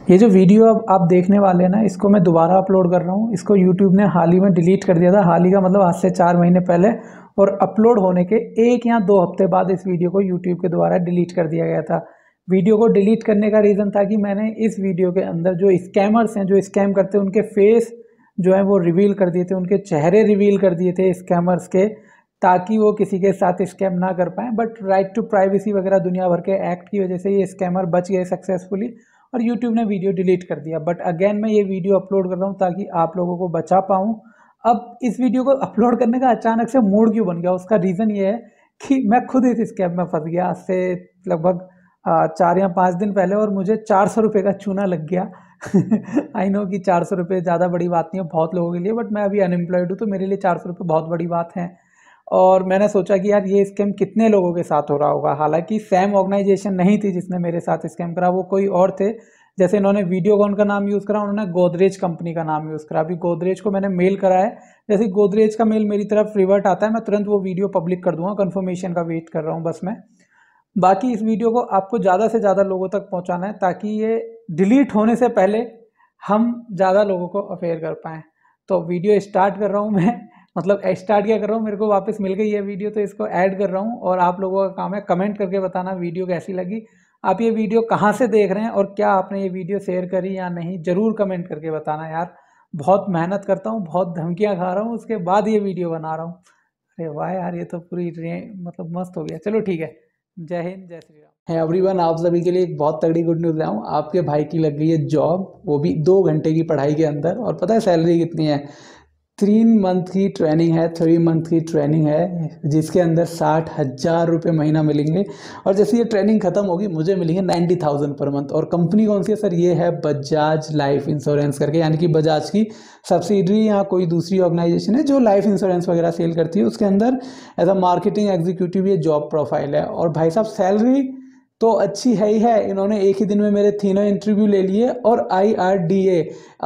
ये जो वीडियो अब आप देखने वाले हैं ना, इसको मैं दोबारा अपलोड कर रहा हूँ। इसको यूट्यूब ने हाल ही में डिलीट कर दिया था। हाल ही का मतलब आज से 4 महीने पहले। और अपलोड होने के 1 या 2 हफ्ते बाद इस वीडियो को यूट्यूब के द्वारा डिलीट कर दिया गया था। वीडियो को डिलीट करने का रीज़न था कि मैंने इस वीडियो के अंदर जो स्कैमर्स हैं, जो स्कैम करते हैं, उनके फेस जो है वो रिवील कर दिए थे, उनके चेहरे रिवील कर दिए थे स्कैमर्स के, ताकि वो किसी के साथ स्कैम ना कर पाएँ। बट राइट टू प्राइवेसी वगैरह दुनिया भर के एक्ट की वजह से ये स्कैमर बच गए सक्सेसफुली और यूट्यूब ने वीडियो डिलीट कर दिया। बट अगेन मैं ये वीडियो अपलोड कर रहा हूँ ताकि आप लोगों को बचा पाऊँ। अब इस वीडियो को अपलोड करने का अचानक से मूड क्यों बन गया, उसका रीज़न ये है कि मैं खुद इस स्कैम में फंस गया आज से लगभग 4 या 5 दिन पहले, और मुझे 400 रुपये का चूना लग गया। आई नो कि 400 रुपये ज़्यादा बड़ी बात नहीं है बहुत लोगों के लिए, बट मैं अभी अनएम्प्लॉयड हूँ तो मेरे लिए 400 रुपये बहुत बड़ी बात है। और मैंने सोचा कि यार ये स्कैम कितने लोगों के साथ हो रहा होगा। हालांकि सैम ऑर्गेनाइजेशन नहीं थी जिसने मेरे साथ स्कैम करा, वो कोई और थे। जैसे इन्होंने वीडियोकॉन का नाम यूज़ करा, उन्होंने गोदरेज कंपनी का नाम यूज़ करा। अभी गोदरेज को मैंने मेल करा है, जैसे गोदरेज का मेल मेरी तरफ रिवर्ट आता है मैं तुरंत वो वीडियो पब्लिक कर दूंगा। कंफर्मेशन का वेट कर रहा हूँ बस मैं। बाकी इस वीडियो को आपको ज़्यादा से ज़्यादा लोगों तक पहुँचाना है ताकि ये डिलीट होने से पहले हम ज़्यादा लोगों को अवेयर कर पाएँ। तो वीडियो स्टार्ट कर रहा हूँ मैं, मतलब स्टार्ट क्या कर रहा हूँ, मेरे को वापस मिल गई ये वीडियो तो इसको ऐड कर रहा हूँ। और आप लोगों का काम है कमेंट करके बताना वीडियो कैसी लगी, आप ये वीडियो कहाँ से देख रहे हैं और क्या आपने ये वीडियो शेयर करी या नहीं, ज़रूर कमेंट करके बताना यार। बहुत मेहनत करता हूँ, बहुत धमकियाँ खा रहा हूँ, उसके बाद ये वीडियो बना रहा हूँ। अरे वाह यार, ये तो पूरी मतलब मस्त हो गया। चलो ठीक है, जय हिंद, जय श्री राम। है एवरीवन, आप सभी के लिए एक बहुत तगड़ी गुड न्यूज़ लाया हूँ। आपके भाई की लग गई है जॉब, वो भी 2 घंटे की पढ़ाई के अंदर। और पता है सैलरी कितनी है? 3 मंथ की ट्रेनिंग है, 3 मंथ की ट्रेनिंग है, जिसके अंदर 60,000 रुपये महीना मिलेंगे। और जैसे ये ट्रेनिंग खत्म होगी मुझे मिलेंगे 90,000 पर मंथ। और कंपनी कौन सी है सर? ये है बजाज लाइफ इंश्योरेंस करके, यानी कि बजाज की सब्सिडरी या कोई दूसरी ऑर्गेनाइजेशन है जो लाइफ इंश्योरेंस वगैरह सेल करती है। उसके अंदर एज अ मार्केटिंग एग्जीक्यूटिव ये जॉब प्रोफाइल है। और भाई साहब सैलरी तो अच्छी है ही है। इन्होंने एक ही दिन में मेरे तीनों इंटरव्यू ले लिए। और IRDA,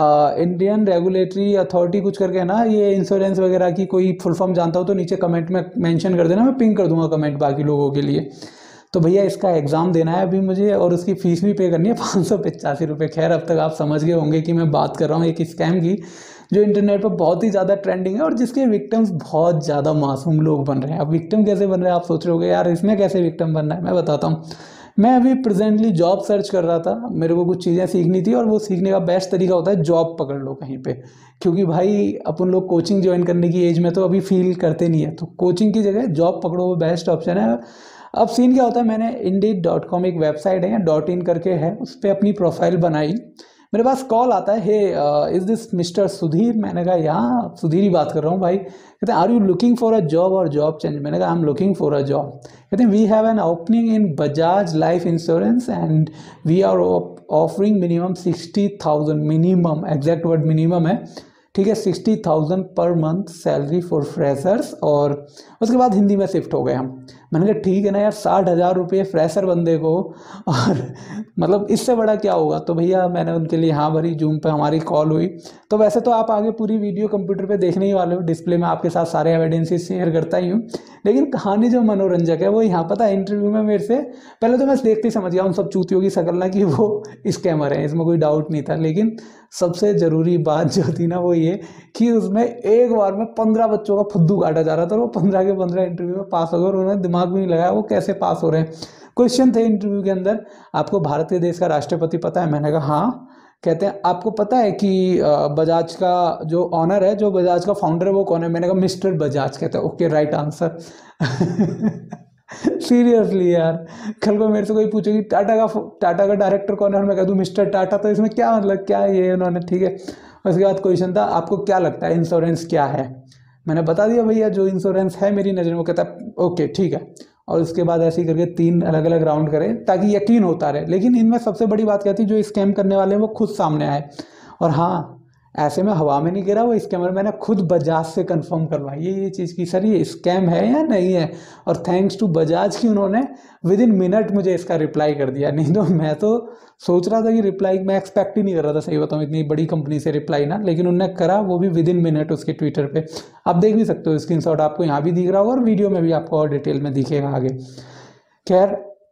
इंडियन रेगुलेटरी अथॉरिटी कुछ करके ना, ये इंश्योरेंस वगैरह की कोई फुल फॉर्म जानता हो तो नीचे कमेंट में मेंशन कर देना, मैं पिंग कर दूंगा कमेंट बाकी लोगों के लिए। तो भैया इसका एग्ज़ाम देना है अभी मुझे, और उसकी फ़ीस भी पे करनी है 585 रुपये। खैर अब तक आप समझ गए होंगे कि मैं बात कर रहा हूँ एक स्कैम की जो इंटरनेट पर बहुत ही ज़्यादा ट्रेंडिंग है और जिसके विक्टिम्स बहुत ज़्यादा मासूम लोग बन रहे हैं। अब विक्टिम कैसे बन रहे हैं आप सोच रहे होगे, यार इसमें कैसे विक्टिम बनना है, मैं बताता हूँ। मैं अभी प्रेजेंटली जॉब सर्च कर रहा था, मेरे को कुछ चीज़ें सीखनी थी, और वो सीखने का बेस्ट तरीका होता है जॉब पकड़ लो कहीं पे। क्योंकि भाई अपन लोग कोचिंग ज्वाइन करने की एज में तो अभी फील करते नहीं है, तो कोचिंग की जगह जॉब पकड़ो, वो बेस्ट ऑप्शन है। अब सीन क्या होता है, मैंने Indeed.com एक वेबसाइट है, .in करके है, उस पर अपनी प्रोफाइल बनाई। मेरे पास कॉल आता है, hey is this mister Sudhir? मैंने कहा यहाँ सुधीर ही बात कर रहा हूँ भाई। कहते हैं are you looking for a job और जॉब चेंज? मैंने कहा I am looking for a job. कहते हैं we have an opening in Bajaj life insurance and we are offering minimum 60,000, minimum, exact word minimum है, ठीक है, 60,000 per month salary for freshers. और उसके बाद हिंदी में शिफ्ट हो गए हम। मैंने कहा ठीक है ना यार, 60,000 रुपये फ्रेशर बंदे को, और मतलब इससे बड़ा क्या होगा। तो भैया मैंने उनके लिए हाँ भरी, जूम पे हमारी कॉल हुई। तो वैसे तो आप आगे पूरी वीडियो कंप्यूटर पे देखने ही वाले हो, डिस्प्ले में आपके साथ सारे एविडेंसेस शेयर करता ही हूँ। लेकिन कहानी जो मनोरंजक है वो यहाँ पता है, इंटरव्यू में मेरे से पहले तो मैं देखते ही समझ गया उन सब चूतियों की शक्ल ना कि वो स्कैमर है, इसमें कोई डाउट नहीं था। लेकिन सबसे ज़रूरी बात जो थी ना वो ये कि उसमें एक बार में 15 बच्चों का फुद्दू काटा जा रहा था, और वो 15 के 15 इंटरव्यू में पास हो गए, और उन्होंने दिमाग भी नहीं लगाया वो कैसे पास हो रहे हैं। क्वेश्चन थे इंटरव्यू के अंदर, आपको भारत के देश का राष्ट्रपति पता है? मैंने कहा हाँ। कहते हैं आपको पता है कि बजाज का जो ऑनर है, जो बजाज का फाउंडर है वो कौन है? मैंने कहा मिस्टर बजाज। कहते हैं ओके राइट आंसर। सीरियसली यार, कल को मेरे से कोई पूछे कि टाटा का डायरेक्टर कौन है और मैं कह दूँ मिस्टर टाटा, तो इसमें क्या मतलब, क्या ये उन्होंने, ठीक है। उसके बाद क्वेश्चन था आपको क्या लगता है इंश्योरेंस क्या है? मैंने बता दिया भैया जो इंश्योरेंस है मेरी नज़र में। वो कहता है ओके ठीक है। और उसके बाद ऐसे ही करके 3 अलग अलग राउंड करें ताकि यकीन होता रहे। लेकिन इनमें सबसे बड़ी बात क्या थी, जो स्कैम करने वाले हैं वो खुद सामने आए। और हाँ, ऐसे में हवा में नहीं गिरा वो स्कैमर, मैंने खुद बजाज से कंफर्म करवाई ये चीज़ की सर ये स्कैम है या नहीं है। और थैंक्स टू बजाज की उन्होंने विद इन मिनट मुझे इसका रिप्लाई कर दिया। नहीं तो मैं तो सोच रहा था कि रिप्लाई मैं एक्सपेक्ट ही नहीं कर रहा था, सही बताऊँ, इतनी बड़ी कंपनी से रिप्लाई ना। लेकिन उन्होंने करा, वो भी विद इन मिनट उसके ट्विटर पे। आप देख भी सकते हो, स्क्रीनशॉट आपको यहाँ भी दिख रहा होगा और वीडियो में भी आपको और डिटेल में दिखेगा आगे। खैर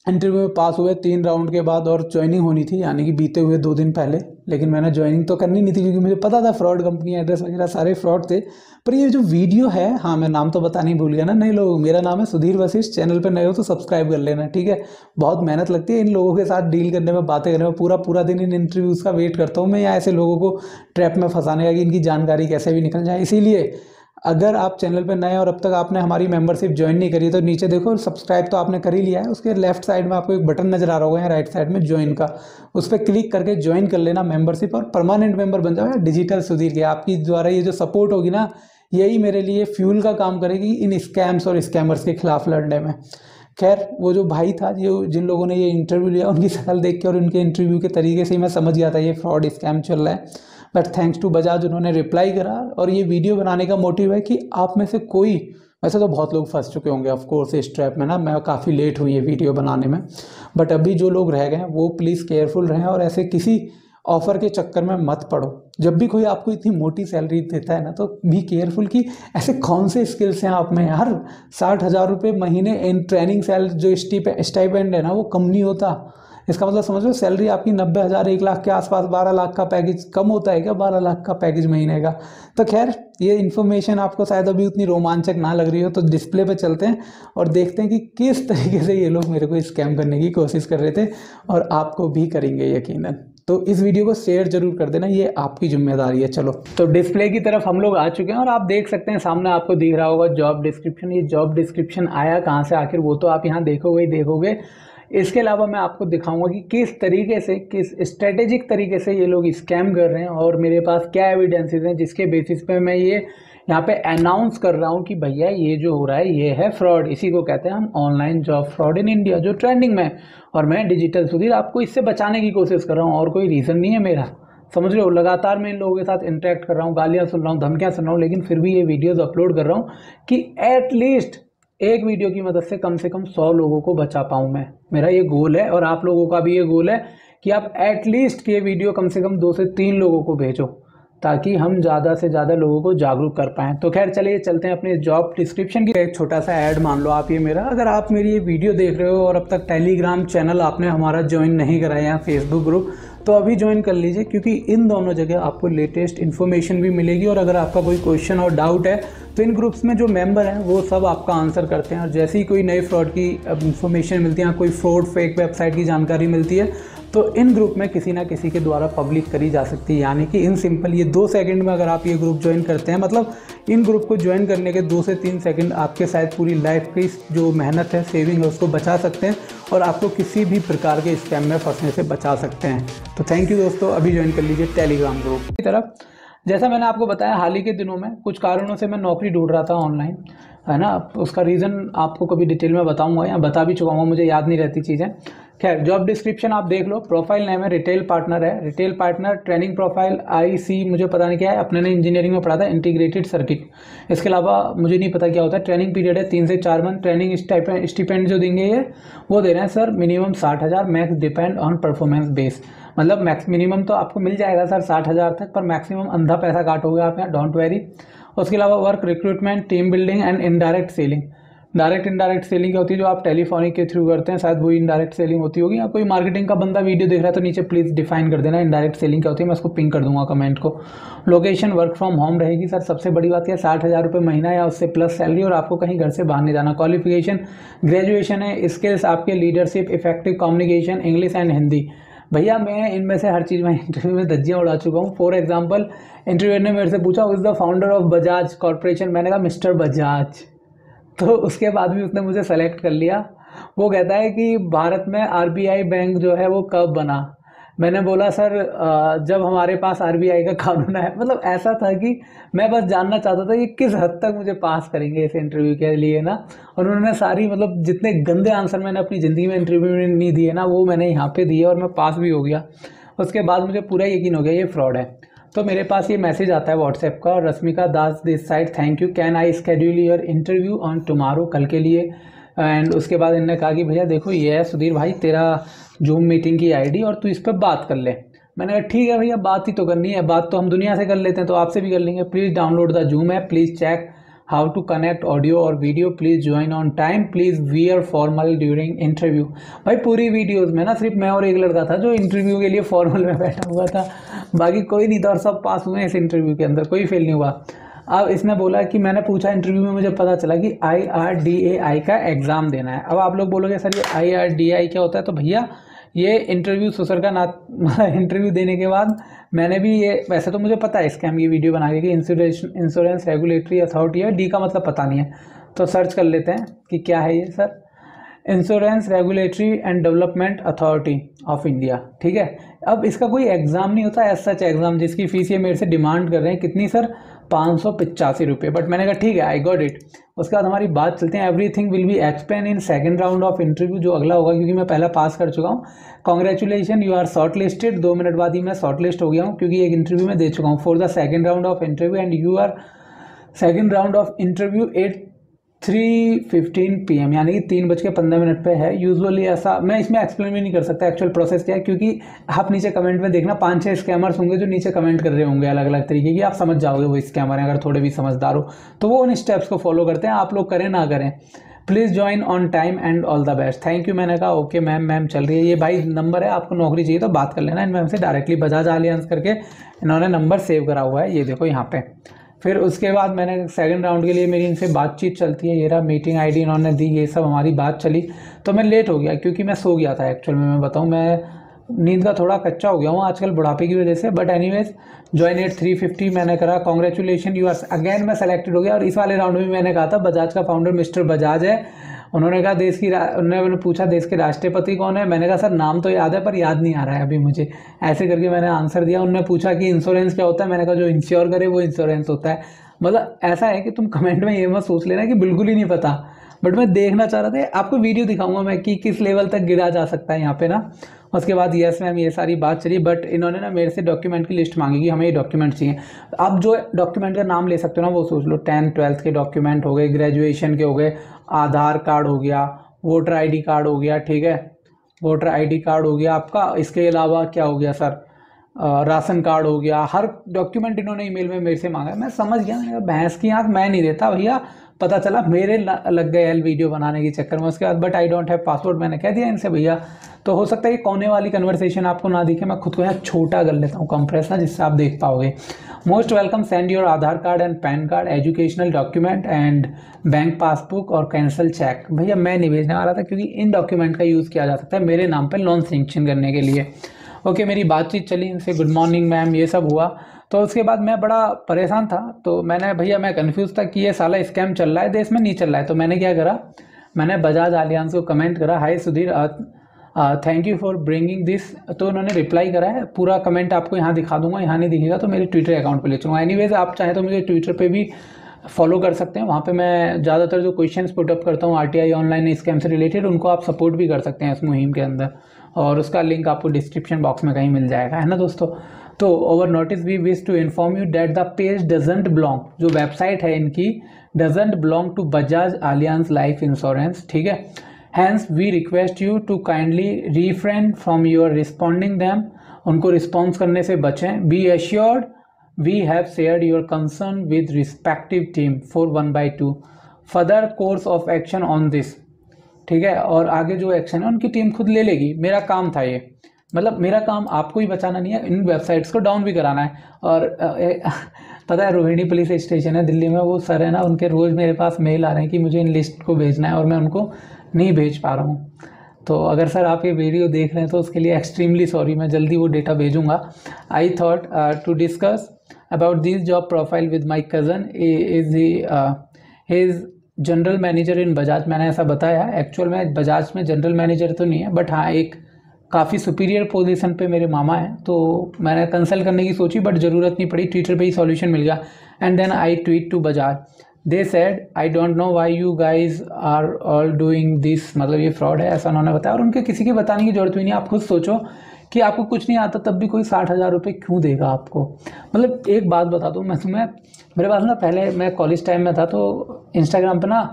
इंटरव्यू में पास हुए 3 राउंड के बाद और ज्वाइनिंग होनी थी, यानी कि बीते हुए 2 दिन पहले। लेकिन मैंने ज्वाइनिंग तो करनी नहीं थी क्योंकि मुझे पता था फ्रॉड कंपनी, एड्रेस वगैरह सारे फ्रॉड थे। पर ये जो वीडियो है, हाँ मैं नाम तो बताना ही भूल गया ना, नए लोग, मेरा नाम है सुधीर वशिष्ठ, चैनल पर नए हो तो सब्सक्राइब कर लेना, ठीक है। बहुत मेहनत लगती है इन लोगों के साथ डील करने में, बातें करने में, पूरा पूरा दिन इन इंटरव्यूज़ का वेट करता हूँ मैं, या ऐसे लोगों को ट्रैप में फंसाने का कि इनकी जानकारी कैसे भी निकल जाए। इसीलिए अगर आप चैनल पर नए और अब तक आपने हमारी मेंबरशिप ज्वाइन नहीं करी तो नीचे देखो, सब्सक्राइब तो आपने कर ही लिया है, उसके लेफ्ट साइड में आपको एक बटन नजर आ रहा होगा या राइट साइड में ज्वाइन का, उस पर क्लिक करके ज्वाइन कर लेना मेंबरशिप, और परमानेंट मेंबर बन जाओ डिजिटल सुधीर के। आपकी द्वारा ये जो सपोर्ट होगी ना, यही मेरे लिए फ्यूल का काम करेगी इन स्कैम्स और स्कैमर्स के खिलाफ लड़ने में। खैर, वो जो भाई था, जो जिन लोगों ने ये इंटरव्यू लिया, उनकी शक्ल देख के और उनके इंटरव्यू के तरीके से ही मैं समझ गया था ये फ्रॉड स्कैम चल रहा है। बट थैंक्स टू बजाज, उन्होंने रिप्लाई करा। और ये वीडियो बनाने का मोटिव है कि आप में से कोई, वैसे तो बहुत लोग फंस चुके होंगे ऑफ कोर्स इस ट्रैप में ना, मैं काफ़ी लेट हुई ये वीडियो बनाने में, बट अभी जो लोग रह गए हैं वो प्लीज़ केयरफुल रहें और ऐसे किसी ऑफ़र के चक्कर में मत पड़ो। जब भी कोई आपको इतनी मोटी सैलरी देता है ना, तो बी केयरफुल कि ऐसे कौन से स्किल्स हैं आप में। हर 60,000 रुपये महीने इन ट्रेनिंग सैलरी जो स्टाइपेंड है ना, वो कम नहीं होता। इसका मतलब समझ लो, सैलरी आपकी 90,000 1 लाख के आसपास, 12 लाख का पैकेज कम होता है क्या? 12 लाख का पैकेज महीने का। तो खैर, ये इन्फॉर्मेशन आपको शायद अभी उतनी रोमांचक ना लग रही हो, तो डिस्प्ले पे चलते हैं और देखते हैं कि किस तरीके से ये लोग मेरे को स्कैम करने की कोशिश कर रहे थे, और आपको भी करेंगे यकीनन। तो इस वीडियो को शेयर जरूर कर देना, ये आपकी जिम्मेदारी है। चलो, तो डिस्प्ले की तरफ हम लोग आ चुके हैं और आप देख सकते हैं सामने आपको दिख रहा होगा जॉब डिस्क्रिप्शन। ये जॉब डिस्क्रिप्शन आया कहाँ से आखिर, वो तो आप यहाँ देखोगे ही देखोगे। इसके अलावा मैं आपको दिखाऊंगा कि किस तरीके से, किस स्ट्रेटेजिक तरीके से ये लोग स्कैम कर रहे हैं, और मेरे पास क्या एविडेंसेस हैं जिसके बेसिस पे मैं ये यहाँ पे अनाउंस कर रहा हूँ कि भैया ये जो हो रहा है ये है फ्रॉड। इसी को कहते हैं हम online job fraud in India, जो ट्रेंडिंग में है। और मैं डिजिटल सुधीर आपको इससे बचाने की कोशिश कर रहा हूँ, और कोई रीज़न नहीं है मेरा, समझ रहे हो। लगातार मैं इन लोगों के साथ इंटरेक्ट कर रहा हूँ, गालियाँ सुन रहा हूँ, धमकियाँ सुन रहा हूँ, लेकिन फिर भी ये वीडियोज़ अपलोड कर रहा हूँ कि एटलीस्ट एक वीडियो की मदद से कम 100 लोगों को बचा पाऊँ मैं। मेरा ये गोल है, और आप लोगों का भी ये गोल है कि आप एटलीस्ट ये वीडियो कम से कम 2 से 3 लोगों को भेजो, ताकि हम ज़्यादा से ज़्यादा लोगों को जागरूक कर पाएँ। तो खैर चलिए चलते हैं अपने जॉब डिस्क्रिप्शन की। एक छोटा सा ऐड मान लो आप ये मेरा, अगर आप मेरी ये वीडियो देख रहे हो और अब तक टेलीग्राम चैनल आपने हमारा ज्वाइन नहीं करा है या फेसबुक ग्रुप, तो अभी ज्वाइन कर लीजिए, क्योंकि इन दोनों जगह आपको लेटेस्ट इन्फॉर्मेशन भी मिलेगी। और अगर आपका कोई क्वेश्चन और डाउट है तो इन ग्रुप्स में जो मेंबर हैं वो सब आपका आंसर करते हैं, और जैसे ही कोई नए फ्रॉड की इन्फॉर्मेशन मिलती है, कोई फ्रॉड फेक वेबसाइट की जानकारी मिलती है, तो इन ग्रुप में किसी ना किसी के द्वारा पब्लिक करी जा सकती है। यानी कि इन सिंपल ये 2 सेकंड में अगर आप ये ग्रुप ज्वाइन करते हैं, मतलब इन ग्रुप को ज्वाइन करने के 2 से 3 सेकंड आपके शायद पूरी लाइफ की जो मेहनत है, सेविंग है, उसको बचा सकते हैं, और आपको किसी भी प्रकार के स्कैम में फंसने से बचा सकते हैं। तो थैंक यू दोस्तों, अभी ज्वाइन कर लीजिए टेलीग्राम ग्रुप की तरफ। जैसा मैंने आपको बताया, हाल ही के दिनों में कुछ कारणों से मैं नौकरी ढूंढ रहा था ऑनलाइन, है ना। उसका रीज़न आपको कभी डिटेल में बताऊंगा, या बता भी चुका हूँ, मुझे याद नहीं रहती चीज़ें। खैर, जॉब डिस्क्रिप्शन आप देख लो। प्रोफाइल नेम है रिटेल पार्टनर है, retail partner. Training profile IC मुझे पता नहीं क्या है, अपने ने इंजीनियरिंग में पढ़ा था, इंटीग्रेटेड सर्किट। इसके अलावा मुझे नहीं पता क्या होता है। ट्रेनिंग पीरियड है 3 से 4 मंथ। ट्रेनिंग स्टिपेंड जो देंगे ये वो दे रहे हैं sir, minimum 60,000, max depend on performance base. मतलब मैक्स मिनिमम तो आपको मिल जाएगा सर 60,000 तक, पर मैक्सिमम अंधा पैसा काटोगे आप यहाँ, डोंट वेरी। उसके अलावा work recruitment, team building and indirect selling. Direct indirect selling क्या होती है, जो आप टेलीफोनिक के थ्रू करते हैं, शायद वही इनडायरेक्ट सेलिंग होती होगी। या कोई मार्केटिंग का बंदा वीडियो देख रहा है तो नीचे प्लीज़ डिफाइन कर देना इनडायरेक्ट सेलिंग क्या होती है, मैं उसको पिंग कर दूंगा कमेंट को। लोकेशन वर्क फ्रॉम होम रहेगी सर, सबसे बड़ी बात है 60,000 रुपये महीना या उससे प्लस सैलरी, और आपको कहीं घर से बाहर नहीं जाना। क्वालिफिकेशन ग्रेजुएशन है। स्किल्स आपके leadership, effective communication, English and Hindi. भैया मैं इनमें से हर चीज़ में इंटरव्यू में धज्जियाँ उड़ा चुका हूँ। फॉर एग्जांपल, इंटरव्यू ने मेरे से पूछा is the founder of Bajaj corporation, मैंने कहा मिस्टर बजाज। तो उसके बाद भी उसने मुझे सेलेक्ट कर लिया। वो कहता है कि भारत में RBI बैंक जो है वो कब बना। मैंने बोला सर जब हमारे पास RBI का कानून है। मतलब ऐसा था कि मैं बस जानना चाहता था कि किस हद तक मुझे पास करेंगे इस इंटरव्यू के लिए ना। और उन्होंने सारी, मतलब जितने गंदे आंसर मैंने अपनी ज़िंदगी में इंटरव्यू में नहीं दिए ना, वो मैंने यहाँ पे दिए और मैं पास भी हो गया। उसके बाद मुझे पूरा यकीन हो गया ये फ्रॉड है। तो मेरे पास ये मैसेज आता है व्हाट्सएप का, Rashmika Das this side, thank you, can I schedule your interview on tomorrow, कल के लिए। एंड उसके बाद इन्होंने कहा कि भैया देखो ये है सुधीर भाई तेरा जूम मीटिंग की ID, और तू इस पर बात कर ले। मैंने कहा ठीक है भैया, बात ही तो करनी है, बात तो हम दुनिया से कर लेते हैं तो आपसे भी कर लेंगे। Please download the Zoom app, please check how to connect audio और video, please join on time, please wear formal during interview. भाई पूरी वीडियोज़ में ना सिर्फ मैं और एक लड़का था जो इंटरव्यू के लिए फॉर्मल में बैठा हुआ था, बाकी कोई नहीं था और सब पास हुए इस इंटरव्यू के अंदर, कोई फेल नहीं हुआ। अब इसने बोला कि मैंने पूछा इंटरव्यू में, मुझे पता चला कि IRDAI का एग्ज़ाम देना है। अब आप लोग बोलोगे सर ये IRDAI क्या होता है, तो भैया ये इंटरव्यू सुसर का ना इंटरव्यू देने के बाद मैंने भी ये, वैसे तो मुझे पता है स्कैम की वीडियो बना के, इंश्योरेंस रेगुलेटरी अथॉरिटी है, डी का मतलब पता नहीं है, तो सर्च कर लेते हैं कि क्या है ये sir. Insurance regulatory and development authority of India, ठीक है। अब इसका कोई एग्ज़ाम नहीं होता एज सच एग्ज़ाम, जिसकी फ़ीस ये मेरे से डिमांड कर रहे हैं, कितनी सर, 585 रुपये। बट मैंने कहा ठीक है, आई गॉट इट। उसके बाद हमारी बात चलते हैं, everything will be explain in second round of interview, जो अगला होगा, क्योंकि मैं पहला पास कर चुका हूँ। Congratulation, you are shortlisted. 2 minute बाद ही मैं शॉर्ट लिस्ट हो गया हूँ, क्योंकि एक इंटरव्यू में दे चुका हूँ for the second round of interview, and you are second round of interview 3:15 PM, यानी कि 3:15 पे है। यूजुअली ऐसा, मैं इसमें एक्सप्लेन भी नहीं कर सकता एक्चुअल प्रोसेस क्या है, क्योंकि आप नीचे कमेंट में देखना 5-6 स्कैमर्स होंगे जो नीचे कमेंट कर रहे होंगे अलग अलग तरीके की, आप समझ जाओगे वो स्कैमर हैं, अगर थोड़े भी समझदार हो तो वो उन स्टेप्स को फॉलो करते हैं। आप लोग करें ना करें, please join on time and all the best. Thank you. मैंने कहा ओके मैम चल रही है। ये भाई नंबर है, आपको नौकरी चाहिए तो बात कर लेना इन मैम से डायरेक्टली, बजाज आलियांज करके इन्होंने नंबर सेव करा हुआ है, ये देखो यहाँ पे। फिर उसके बाद मैंने सेकंड राउंड के लिए मेरी इनसे बातचीत चलती है, ये रहा मीटिंग आईडी इन्होंने दी, ये सब हमारी बात चली। तो मैं लेट हो गया क्योंकि मैं सो गया था एक्चुअल में, मैं बताऊं मैं नींद का थोड़ा कच्चा हो गया हूँ आजकल बुढ़ापे की वजह से। बट एनीवेज ज्वाइन एट 3:50 मैंने करा। कॉन्ग्रेचुलेशन, यू आर अगेन, मैं सेलेक्टेड हो गया। और इस वाले राउंड में मैंने कहा था बजाज का फाउंडर मिस्टर बजाज है। उन्होंने कहा उन्होंने पूछा देश के राष्ट्रपति कौन है। मैंने कहा सर नाम तो याद है पर याद नहीं आ रहा है अभी मुझे, ऐसे करके मैंने आंसर दिया। उन्होंने पूछा कि इंश्योरेंस क्या होता है, मैंने कहा जो इंश्योर करे वो इंश्योरेंस होता है। मतलब ऐसा है कि तुम कमेंट में ये मत सोच लेना कि बिल्कुल ही नहीं पता, बट मैं देखना चाह रहा था, आपको वीडियो दिखाऊंगा मैं कि किस लेवल तक गिरा जा सकता है यहाँ पे ना। उसके बाद यस मैम ये सारी बात चली, बट इन्होंने ना मेरे से डॉक्यूमेंट की लिस्ट मांगी कि हमें ये डॉक्यूमेंट चाहिए। आप जो डॉक्यूमेंट का नाम ले सकते हो ना वो सोच लो, 10th-12th के डॉक्यूमेंट हो गए, ग्रेजुएशन के हो गए, आधार कार्ड हो गया, वोटर ID कार्ड हो गया, ठीक है, वोटर ID कार्ड हो गया आपका। इसके अलावा क्या हो गया सर, राशन कार्ड हो गया। हर डॉक्यूमेंट इन्होंने ईमेल में मेरे से मांगा। मैं समझ गया, भैंस की आंख मैं नहीं देता भैया, पता चला मेरे लग गए एल वीडियो बनाने के चक्कर में। उसके बाद but I don't have passport, मैंने कह दिया इनसे भैया। तो हो सकता है ये कोने वाली कन्वर्सेशन आपको ना दिखे, मैं खुद को यहाँ छोटा कर लेता हूँ कंप्रेस ना, जिससे आप देख पाओगे। Most welcome, send your Aadhaar card and PAN card, educational document and bank passbook और कैंसिल चेक। भैया मैं नहीं भेजने वाला था क्योंकि इन डॉक्यूमेंट का यूज़ किया जा सकता है मेरे नाम पर लोन सेंक्शन करने के लिए। ओके, मेरी बातचीत चली इनसे, गुड मॉर्निंग मैम ये सब हुआ। तो उसके बाद मैं बड़ा परेशान था, तो मैं कंफ्यूज था कि ये साला स्कैम चल रहा है देश में, नहीं चल रहा है। तो मैंने क्या करा, मैंने बजाज आलियांज को कमेंट करा, hi Sudhir thank you for bringing this. तो उन्होंने रिप्लाई करा है, पूरा कमेंट आपको यहाँ दिखा दूंगा, यहाँ नहीं दिखेगा तो मेरे ट्विटर अकाउंट पे ले चलूँगा। एनीवेज आप चाहे तो मुझे ट्विटर पे भी फॉलो कर सकते हैं, वहाँ पे मैं ज़्यादातर जो क्वेश्चंस पुटअप करता हूँ RTI ऑनलाइन स्कैम से रिलेटेड, उनको आप सपोर्ट भी कर सकते हैं इस मुहिम के अंदर, और उसका लिंक आपको डिस्क्रिप्शन बॉक्स में कहीं मिल जाएगा, है ना दोस्तों। तो over notice we wish to inform you that the page doesn't belong, जो वेबसाइट है इनकी doesn't belong to Bajaj Allianz life insurance, ठीक है। Hence we request you to kindly refrain from your responding them, उनको रिस्पॉन्स करने से बचें। Be assured we have shared your concern with respective team for 1/2 further course of action on this, ठीक है। और आगे जो एक्शन है उनकी टीम खुद ले लेगी। मेरा काम था ये, मतलब मेरा काम आपको ही बचाना नहीं है, इन वेबसाइट्स को डाउन भी कराना है। और पता है रोहिणी पुलिस स्टेशन है दिल्ली में, वो सर है ना, उनके रोज़ मेरे पास मेल आ रहे हैं कि मुझे इन लिस्ट को भेजना है और मैं उनको नहीं भेज पा रहा हूँ। तो अगर सर आप ये वीडियो देख रहे हैं तो उसके लिए एक्सट्रीमली सॉरी, मैं जल्दी वो डेटा भेजूँगा। I thought to discuss about this job profile with my cousin, is general manager in Bajaj. मैंने ऐसा बताया, एक्चुअल में बजाज में जनरल मैनेजर तो नहीं है, बट हाँ एक काफ़ी सुपीरियर पोजीशन पे मेरे मामा हैं। तो मैंने कंसल्ट करने की सोची बट ज़रूरत नहीं पड़ी, ट्विटर पे ही सॉल्यूशन मिल गया। And then I tweet to Bajaj, they said I don't know why you guys are all doing this, मतलब ये फ्रॉड है, ऐसा उन्होंने बताया। और उनके किसी के बताने की जरूरत भी नहीं, आप खुद सोचो कि आपको कुछ नहीं आता तब भी कोई 60,000 रुपये क्यों देगा आपको। मतलब एक बात बता दूँ मैं तुम्हें, मेरे पास ना पहले मैं कॉलेज टाइम में था तो इंस्टाग्राम पे ना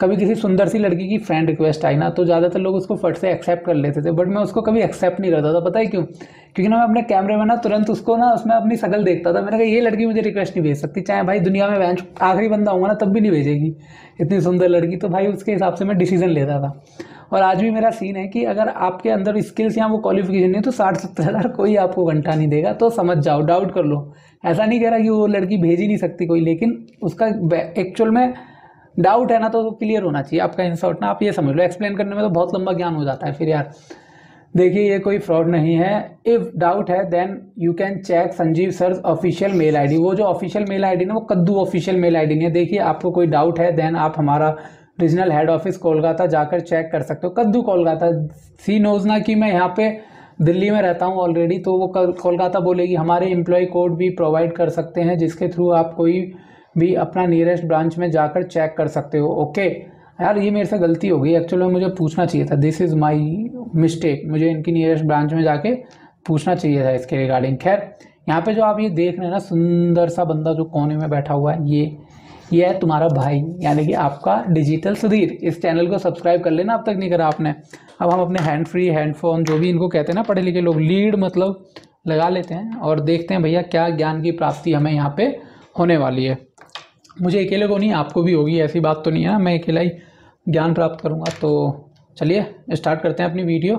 कभी किसी सुंदर सी लड़की की फ्रेंड रिक्वेस्ट आई ना तो ज़्यादातर लोग उसको फट से एक्सेप्ट कर लेते थे, बट मैं उसको कभी एक्सेप्ट नहीं करता था। पता है क्यों? क्योंकि ना मैं अपने कैमरे में ना तुरंत उसको ना उसमें अपनी शक्ल देखता था। मैंने कहा ये लड़की मुझे रिक्वेस्ट नहीं भेज सकती, चाहे भाई दुनिया में वैन आखिरी बंदा होगा ना तब भी नहीं भेजेगी इतनी सुंदर लड़की। तो भाई उसके हिसाब से मैं डिसीजन लेता था। और आज भी मेरा सीन है कि अगर आपके अंदर स्किल्स या वो क्वालिफिकेशन नहीं है तो 60-70 हज़ार कोई आपको घंटा नहीं देगा। तो समझ जाओ, डाउट कर लो। ऐसा नहीं कह रहा कि वो लड़की भेज ही नहीं सकती कोई, लेकिन उसका एक्चुअल में डाउट है ना तो क्लियर होना चाहिए आपका इंसर्ट ना। आप ये समझ लो, एक्सप्लेन करने में तो बहुत लंबा ज्ञान हो जाता है फिर यार। देखिए ये कोई फ्रॉड नहीं है। इफ़ डाउट है then you can check Sanjeev sir official mail ID. वो जो ऑफिशियल मेल आईडी ना वो कद्दू ऑफिशियल मेल आईडी नहीं है। देखिए आपको कोई डाउट है देन आप हमारा रीजनल हेड ऑफिस कोलकाता जाकर चेक कर सकते हो। कद्दू कोलकाता, सी नोज ना कि मैं यहाँ पे दिल्ली में रहता हूँ ऑलरेडी, तो वो कोलकाता बोलेगी। हमारे एम्प्लॉय कोड भी प्रोवाइड कर सकते हैं जिसके थ्रू आप कोई भी अपना नियरेस्ट ब्रांच में जाकर चेक कर सकते हो। ओके यार ये मेरे से गलती हो गई, एक्चुअली मुझे पूछना चाहिए था, दिस इज़ माई मिस्टेक। मुझे इनकी नियरेस्ट ब्रांच में जाके पूछना चाहिए था इसके रिगार्डिंग। खैर यहाँ पे जो आप ये देख रहे हैं ना सुंदर सा बंदा जो कोने में बैठा हुआ है, ये है तुम्हारा भाई, यानी कि आपका डिजिटल सुधीर। इस चैनल को सब्सक्राइब कर लेना अब तक नहीं करा आपने। अब हम अपने हैंड फ्री हैंडफोन जो भी इनको कहते हैं ना पढ़े लिखे लोग, लीड मतलब लगा लेते हैं और देखते हैं भैया क्या ज्ञान की प्राप्ति हमें यहाँ पे होने वाली है। मुझे अकेले को नहीं, आपको भी होगी, ऐसी बात तो नहीं है ना मैं अकेला ही ज्ञान प्राप्त करूँगा। तो चलिए स्टार्ट करते हैं अपनी वीडियो।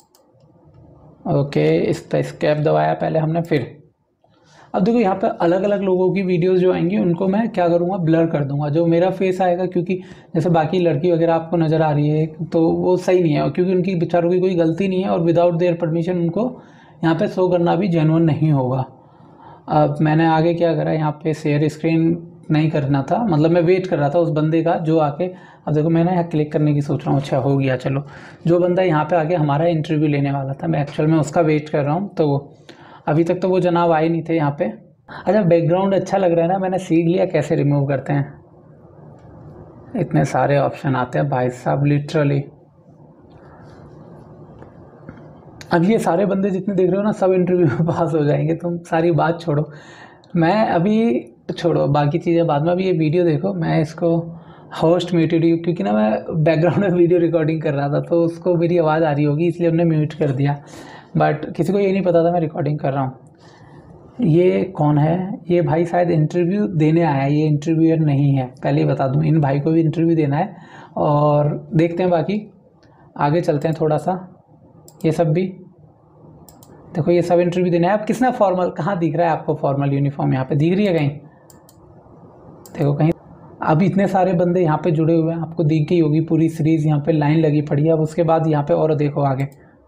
ओके एस्केप दबाया पहले हमने। फिर अब देखो यहाँ पे अलग अलग लोगों की वीडियोस जो आएंगी उनको मैं क्या करूँगा, ब्लर कर दूंगा। जो मेरा फेस आएगा, क्योंकि जैसे बाकी लड़की वगैरह आपको नज़र आ रही है तो वो सही नहीं है, क्योंकि उनकी बेचारों की कोई गलती नहीं है और विदाउट देयर परमिशन उनको यहाँ पे शो करना भी जेन्युइन नहीं होगा। अब मैंने आगे क्या करा, यहाँ पे शेयर स्क्रीन नहीं करना था, मतलब मैं वेट कर रहा था उस बंदे का जो आके, अब देखो मैंने यहाँ क्लिक करने की सोच रहा हूँ। अच्छा हो गया, चलो। जो बंदा यहाँ पे आके हमारा इंटरव्यू लेने वाला था मैं एक्चुअल में उसका वेट कर रहा हूँ। तो अभी तक तो वो जनाब आए नहीं थे यहाँ पे। अच्छा बैकग्राउंड अच्छा लग रहा है ना, मैंने सीख लिया कैसे रिमूव करते हैं। इतने सारे ऑप्शन आते हैं भाई साहब लिटरली। अब ये सारे बंदे जितने देख रहे हो ना सब इंटरव्यू में पास हो जाएंगे, तुम सारी बात छोड़ो। मैं अभी छोड़ो बाकी चीज़ें बाद में, अभी ये वीडियो देखो। मैं इसको होस्ट म्यूटेड, क्योंकि ना मैं बैकग्राउंड में वीडियो रिकॉर्डिंग कर रहा था तो उसको मेरी आवाज़ आ रही होगी इसलिए हमने म्यूट कर दिया। बट किसी को ये नहीं पता था मैं रिकॉर्डिंग कर रहा हूँ। ये कौन है? ये भाई शायद इंटरव्यू देने आया है, ये इंटरव्यूअर नहीं है, पहले ही बता दूँ। इन भाई को भी इंटरव्यू देना है और देखते हैं बाकी आगे चलते हैं थोड़ा सा। ये सब भी देखो, ये सब इंटरव्यू देना है। अब किसने फॉर्मल, कहाँ दिख रहा है आपको फॉर्मल यूनिफॉर्म? यहाँ पे दिख रही है कहीं? देखो कहीं। अब इतने सारे बंदे यहाँ पे जुड़े हुए हैं, आपको दिख गई होगी पूरी सीरीज़, यहाँ पे लाइन लगी पड़ी है। अब उसके बाद यहाँ पे और देखो आगे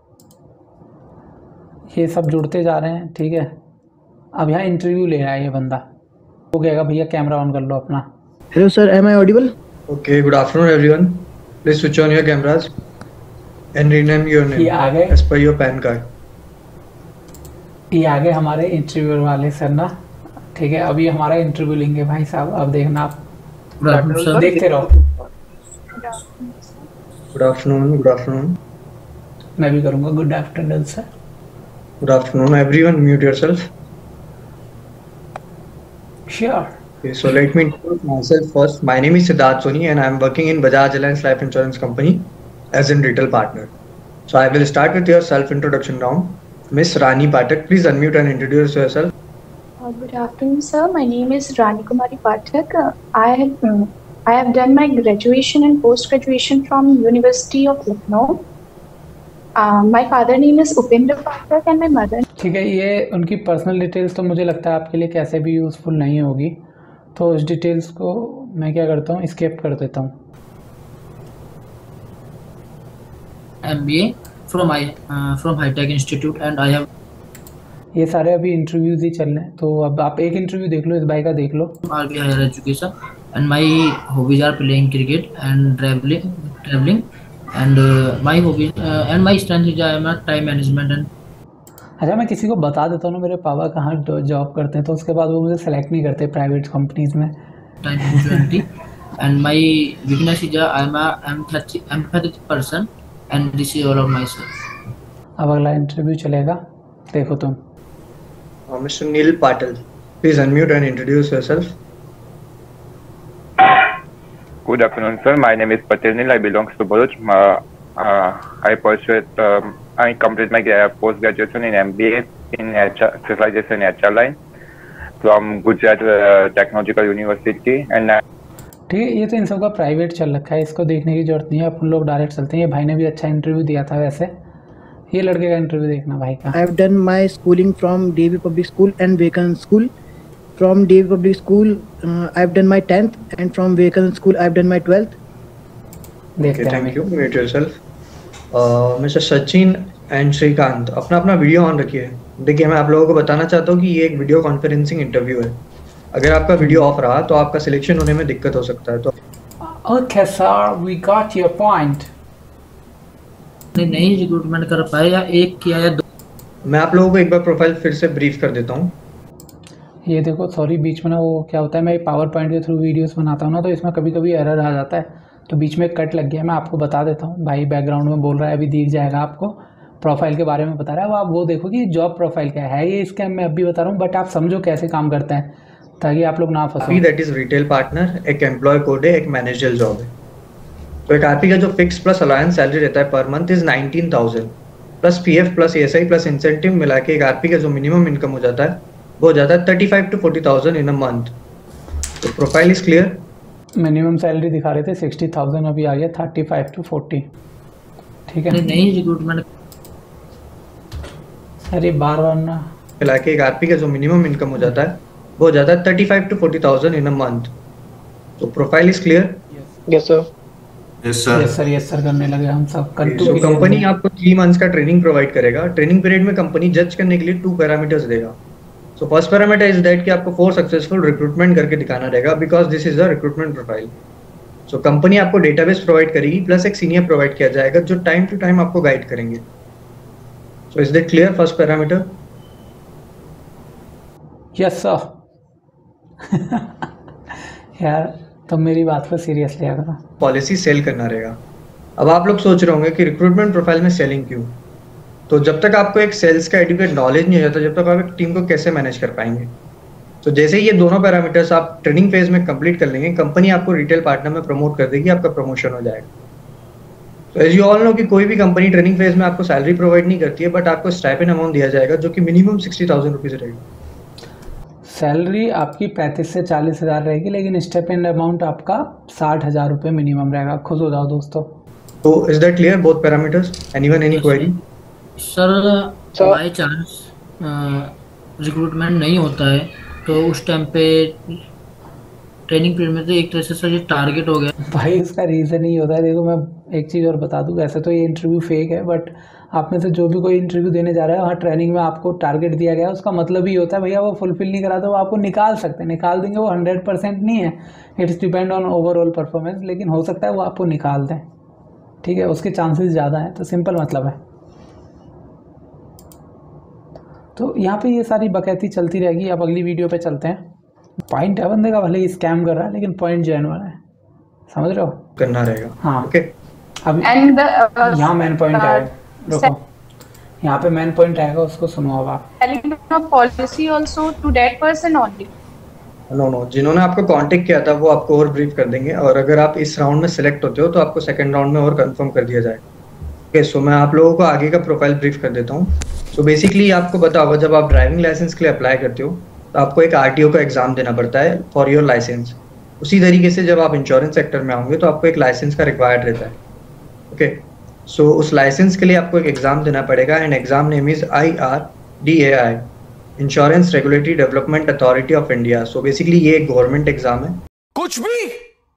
ये सब जुड़ते जा रहे हैं, ठीक है। अब यहाँ इंटरव्यू ले रहा है ये बंदा, वो कहेगा भैया कैमरा ऑन कर लो अपना। Hello sir, am I audible? Okay, good afternoon everyone. Please switch on your cameras and rename your name ये आ गए, as per your PAN card. ये आ गए हमारे इंटरव्यूअर वाले सर ना, ठीक है। अब ये हमारा इंटरव्यू लेंगे भाई साहब। अब देखना आप देखते रहो। Good afternoon. Good afternoon. मैं भी करूँगा good afternoon sir. Good afternoon everyone. Mute yourself. Sure. Okay, so let me introduce myself first. My name is Siddharth Soni and I am working in Bajaj Allianz Life Insurance Company as a retail partner. So I will start with your self-introduction round. Miss Rani Pathak, please unmute and introduce yourself. Good afternoon, sir. My name is Rani Kumari Pathak. I have done my graduation and post-graduation from University of Lucknow. My father name is Upendra Pathak and my mother. ठीक है, ये उनकी personal details तो मुझे लगता है आपके लिए कैसे भी यूज़फुल नहीं होगी, तो इस डिटेल्स को मैं क्या करता हूँ, स्किप कर देता हूँ। MBA from High Tech Institute and I have ये सारे अभी इंटरव्यूज़ ही चल रहे हैं, तो अब आप एक इंटरव्यू देख लो, इस भाई का देख लो। RB Higher Education and my hobbies are playing cricket and traveling and my hobby and my strength is I am a time management and अच्छा मैं किसी को बता देता हूँ ना मेरे पापा कहाँ जॉब करते हैं, तो उसके बाद वो मुझे सेलेक्ट नहीं करते प्राइवेट कंपनीज में। time punctuality and my weakness is I am a empathetic person and this is all of myself. अब अगला इंटरव्यू चलेगा, देखो तुम। Mr. Neil Patel, please unmute and introduce yourself. Good afternoon, sir. My name is Patel Nil. I belong to Bharuch. I completed my post graduation in MBA in HR, specialization in HR line from Gujarat Technological University. And ठीक है, ये तो इन सबका private चल रखा है, इसको देखने की जरूरत नहीं है, अपन लोग डायरेक्ट चलते हैं। ये भाई ने भी अच्छा इंटरव्यू दिया था वैसे, ये लड़के का इंटरव्यू देखना भाई का। I have done my schooling from DAV Public School and Vivekanand School. From DAV Public School, I have done my 10th, and from Vivekanand School, I have done my 12th. Okay, thank you. Mute yourself. Mr. Sachin and Shrikant, अपना अपना video on रखिए। देखिए, मैं आप लोगों को बताना चाहता हूँ कि ये एक वीडियो कॉन्फ्रेंसिंग इंटरव्यू है। अगर आपका वीडियो ऑफ रहा तो आपका सिलेक्शन होने में दिक्कत हो सकता है। तो okay sir, we got your point. नहीं रिक्रूटमेंट कर पाए या एक किया या दो। मैं आप लोगों को एक बार प्रोफाइल फिर से ब्रीफ कर देता हूँ। ये देखो, सॉरी, बीच में ना वो क्या होता है, मैं पावर पॉइंट के थ्रू वीडियोस बनाता हूँ ना, तो इसमें कभी कभी एरर आ जाता है, तो बीच में कट लग गया। मैं आपको बता देता हूँ, भाई बैकग्राउंड में बोल रहा है, अभी दिख जाएगा आपको, प्रोफाइल के बारे में बता रहा है, वो आप वो देखो कि जॉब प्रोफाइल क्या है। ये स्कैम मैं अभी बता रहा हूँ, बट आप समझो कैसे काम करता है ताकि आप लोग ना फंसो। दैट इज रिटेल पार्टनर, एक एम्प्लॉय कोड है, एक मैनेजरियल जॉब है। तो एक आरपी का जो फिक्स प्लस अलायंस सैलरी रहता है per month is 19,000 plus PF plus ASI plus incentive मिला के एक आरपी का जो मिनिमम इनकम हो जाता है वो हो जाता है 35 to 40,000 इन अ मंथ। तो profile is clear. Minimum salary दिखा रहे थे 60,000, अभी आ गया 35 to 40। ठीक है, नहीं रिक्रूटमेंट। अरे बार बार ना मिला के एक आरपी का जो मिनिमम इनकम हो जाता है वो हो जाता है 35 to 40,000 इन अ मंथ। तो profile is clear. Yes, sir. Yes sir करने लगे हम सब। तो कंपनी आपको 3 मंथ्स का ट्रेनिंग प्रोवाइड करेगा। ट्रेनिंग पीरियड में कंपनी जज करने के लिए 2 पैरामीटर्स देगा। So first parameter is that कि आपको 4 सक्सेसफुल रिक्रूटमेंट करके दिखाना रहेगा, because this is a recruitment profile. So company आपको डेटाबेस प्रोवाइड करेगी प्लस एक सीनियर प्रोवाइड किया जाएगा जो टाइम टू टाइम आपको गाइड करेंगे। So is that clear first parameter? Yes sir. यार तुम मेरी बात को सीरियस लिया करो। पॉलिसी सेल करना रहेगा। अब आप लोग सोच रहे होंगे कि रिक्रूटमेंट प्रोफाइल में सेलिंग क्यों? तो जब तक आपको एक सेल्स का एडुकेट नॉलेज नहीं हो जाता, जब तक आप एक टीम को कैसे मैनेज कर पाएंगे? तो जैसे ही ये दोनों पैरामीटर्स आप ट्रेनिंग फेज में कंप्लीट कर लेंगे, कंपनी आपको रिटेल पार्टनर में प्रमोट कर देगी, आपका प्रमोशन हो जाएगा। तो एज यू ऑल नो कि कोई भी कंपनी ट्रेनिंग फेज में आपको सैलरी प्रोवाइड नहीं करती है, बट आपको स्टाइपेंड अमाउंट दिया जाएगा जो कि मिनिमम 60,000 रुपीज रहेगी। सैलरी आपकी 35 से 40 हज़ार रहेगी, लेकिन स्टाइपेंड अमाउंट आपका 60,000 रुपये मिनिमम रहेगा। खुश हो जाओ दोस्तों। तो is that clear both parameters? Anyone any query? Sir by chance recruitment नहीं होता है तो उस टाइम पे ट्रेनिंग पीरियड में तो एक तरह से सर ये टारगेट हो गया। भाई उसका रीज़न ही होता है। देखो, मैं एक चीज़ और बता दूं, वैसे तो ये इंटरव्यू फेक है, बट आप में से जो भी कोई इंटरव्यू देने जा रहा है, वहाँ ट्रेनिंग में आपको टारगेट दिया गया है, उसका मतलब ही होता है भैया वो फुलफिल नहीं करा तो वो आपको निकाल सकते हैं। निकाल देंगे, वो 100% नहीं है, it's depend on overall performance, लेकिन हो सकता है वो आपको निकाल दें। ठीक है, उसके चांसेस ज़्यादा हैं, तो सिंपल मतलब है। तो यहाँ पे ये सारी बकैती चलती रहेगी। अब अगली वीडियो पे चलते हैं। पॉइंट है बंदे का, भले ही स्कैम कर रहा है, लेकिन पॉइंट जेन्युइन है, समझ रहे हो? करना रहेगा। हाँ, ओके। अब यहाँ मेन पॉइंट आएगा, रुको, यहाँ पे मेन पॉइंट आएगा, उसको सुनो अब आप। Policy also to that person only. No, जिन्होंने आपको कांटेक्ट किया था वो आपको और ब्रीफ कर देंगे, और अगर आप इस राउंड में सिलेक्ट होते हो तो आपको सेकंड राउंड में और कंफर्म कर दिया जाएगा। ओके, सो मैं आप लोगों को आगे का प्रोफाइल ब्रीफ कर देता हूँ। सो बेसिकली आपको पता होगा, जब आप ड्राइविंग लाइसेंस के लिए अप्लाई करते हो तो आपको एक आरटीओ का एग्जाम देना पड़ता है फॉर योर लाइसेंस। उसी तरीके से जब आप इंश्योरेंस सेक्टर में आओगे तो आपको एक लाइसेंस का रिक्वायर्ड रहता है। ओके, सो उस लाइसेंस के लिए आपको एक एग्जाम देना पड़ेगा, and exam name is IRDAI, insurance regulatory development authority of India. So basically ये एक गवर्नमेंट एग्जाम है। कुछ भी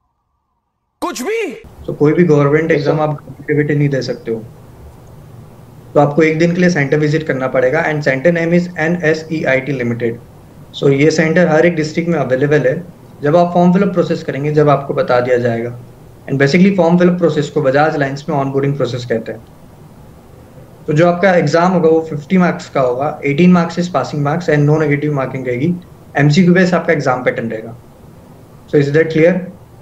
तो कोई भी गवर्नमेंट एग्जाम आप ग्रेजुएट नहीं दे सकते हो। तो आपको एक दिन के लिए सेंटर विजिट करना पड़ेगा, and centre name is NSEIT limited. So ये सेंटर हर एक डिस्ट्रिक्ट में अवेलेबल है। जब आप फॉर्म फिलअप प्रोसेस करेंगे, जब आपको बता दिया जाएगा, and basically form fill up process को बजाज लाइन्स में ऑनबोर्डिंग प्रोसेस कहते हैं। तो जो आपका एग्जाम होगा वो 50 मार्क्स का होगा, 18 marks is passing marks and no negative marking रहेगी। MCQ बेस आपका एग्जाम पैटर्न रहेगा। So is that clear?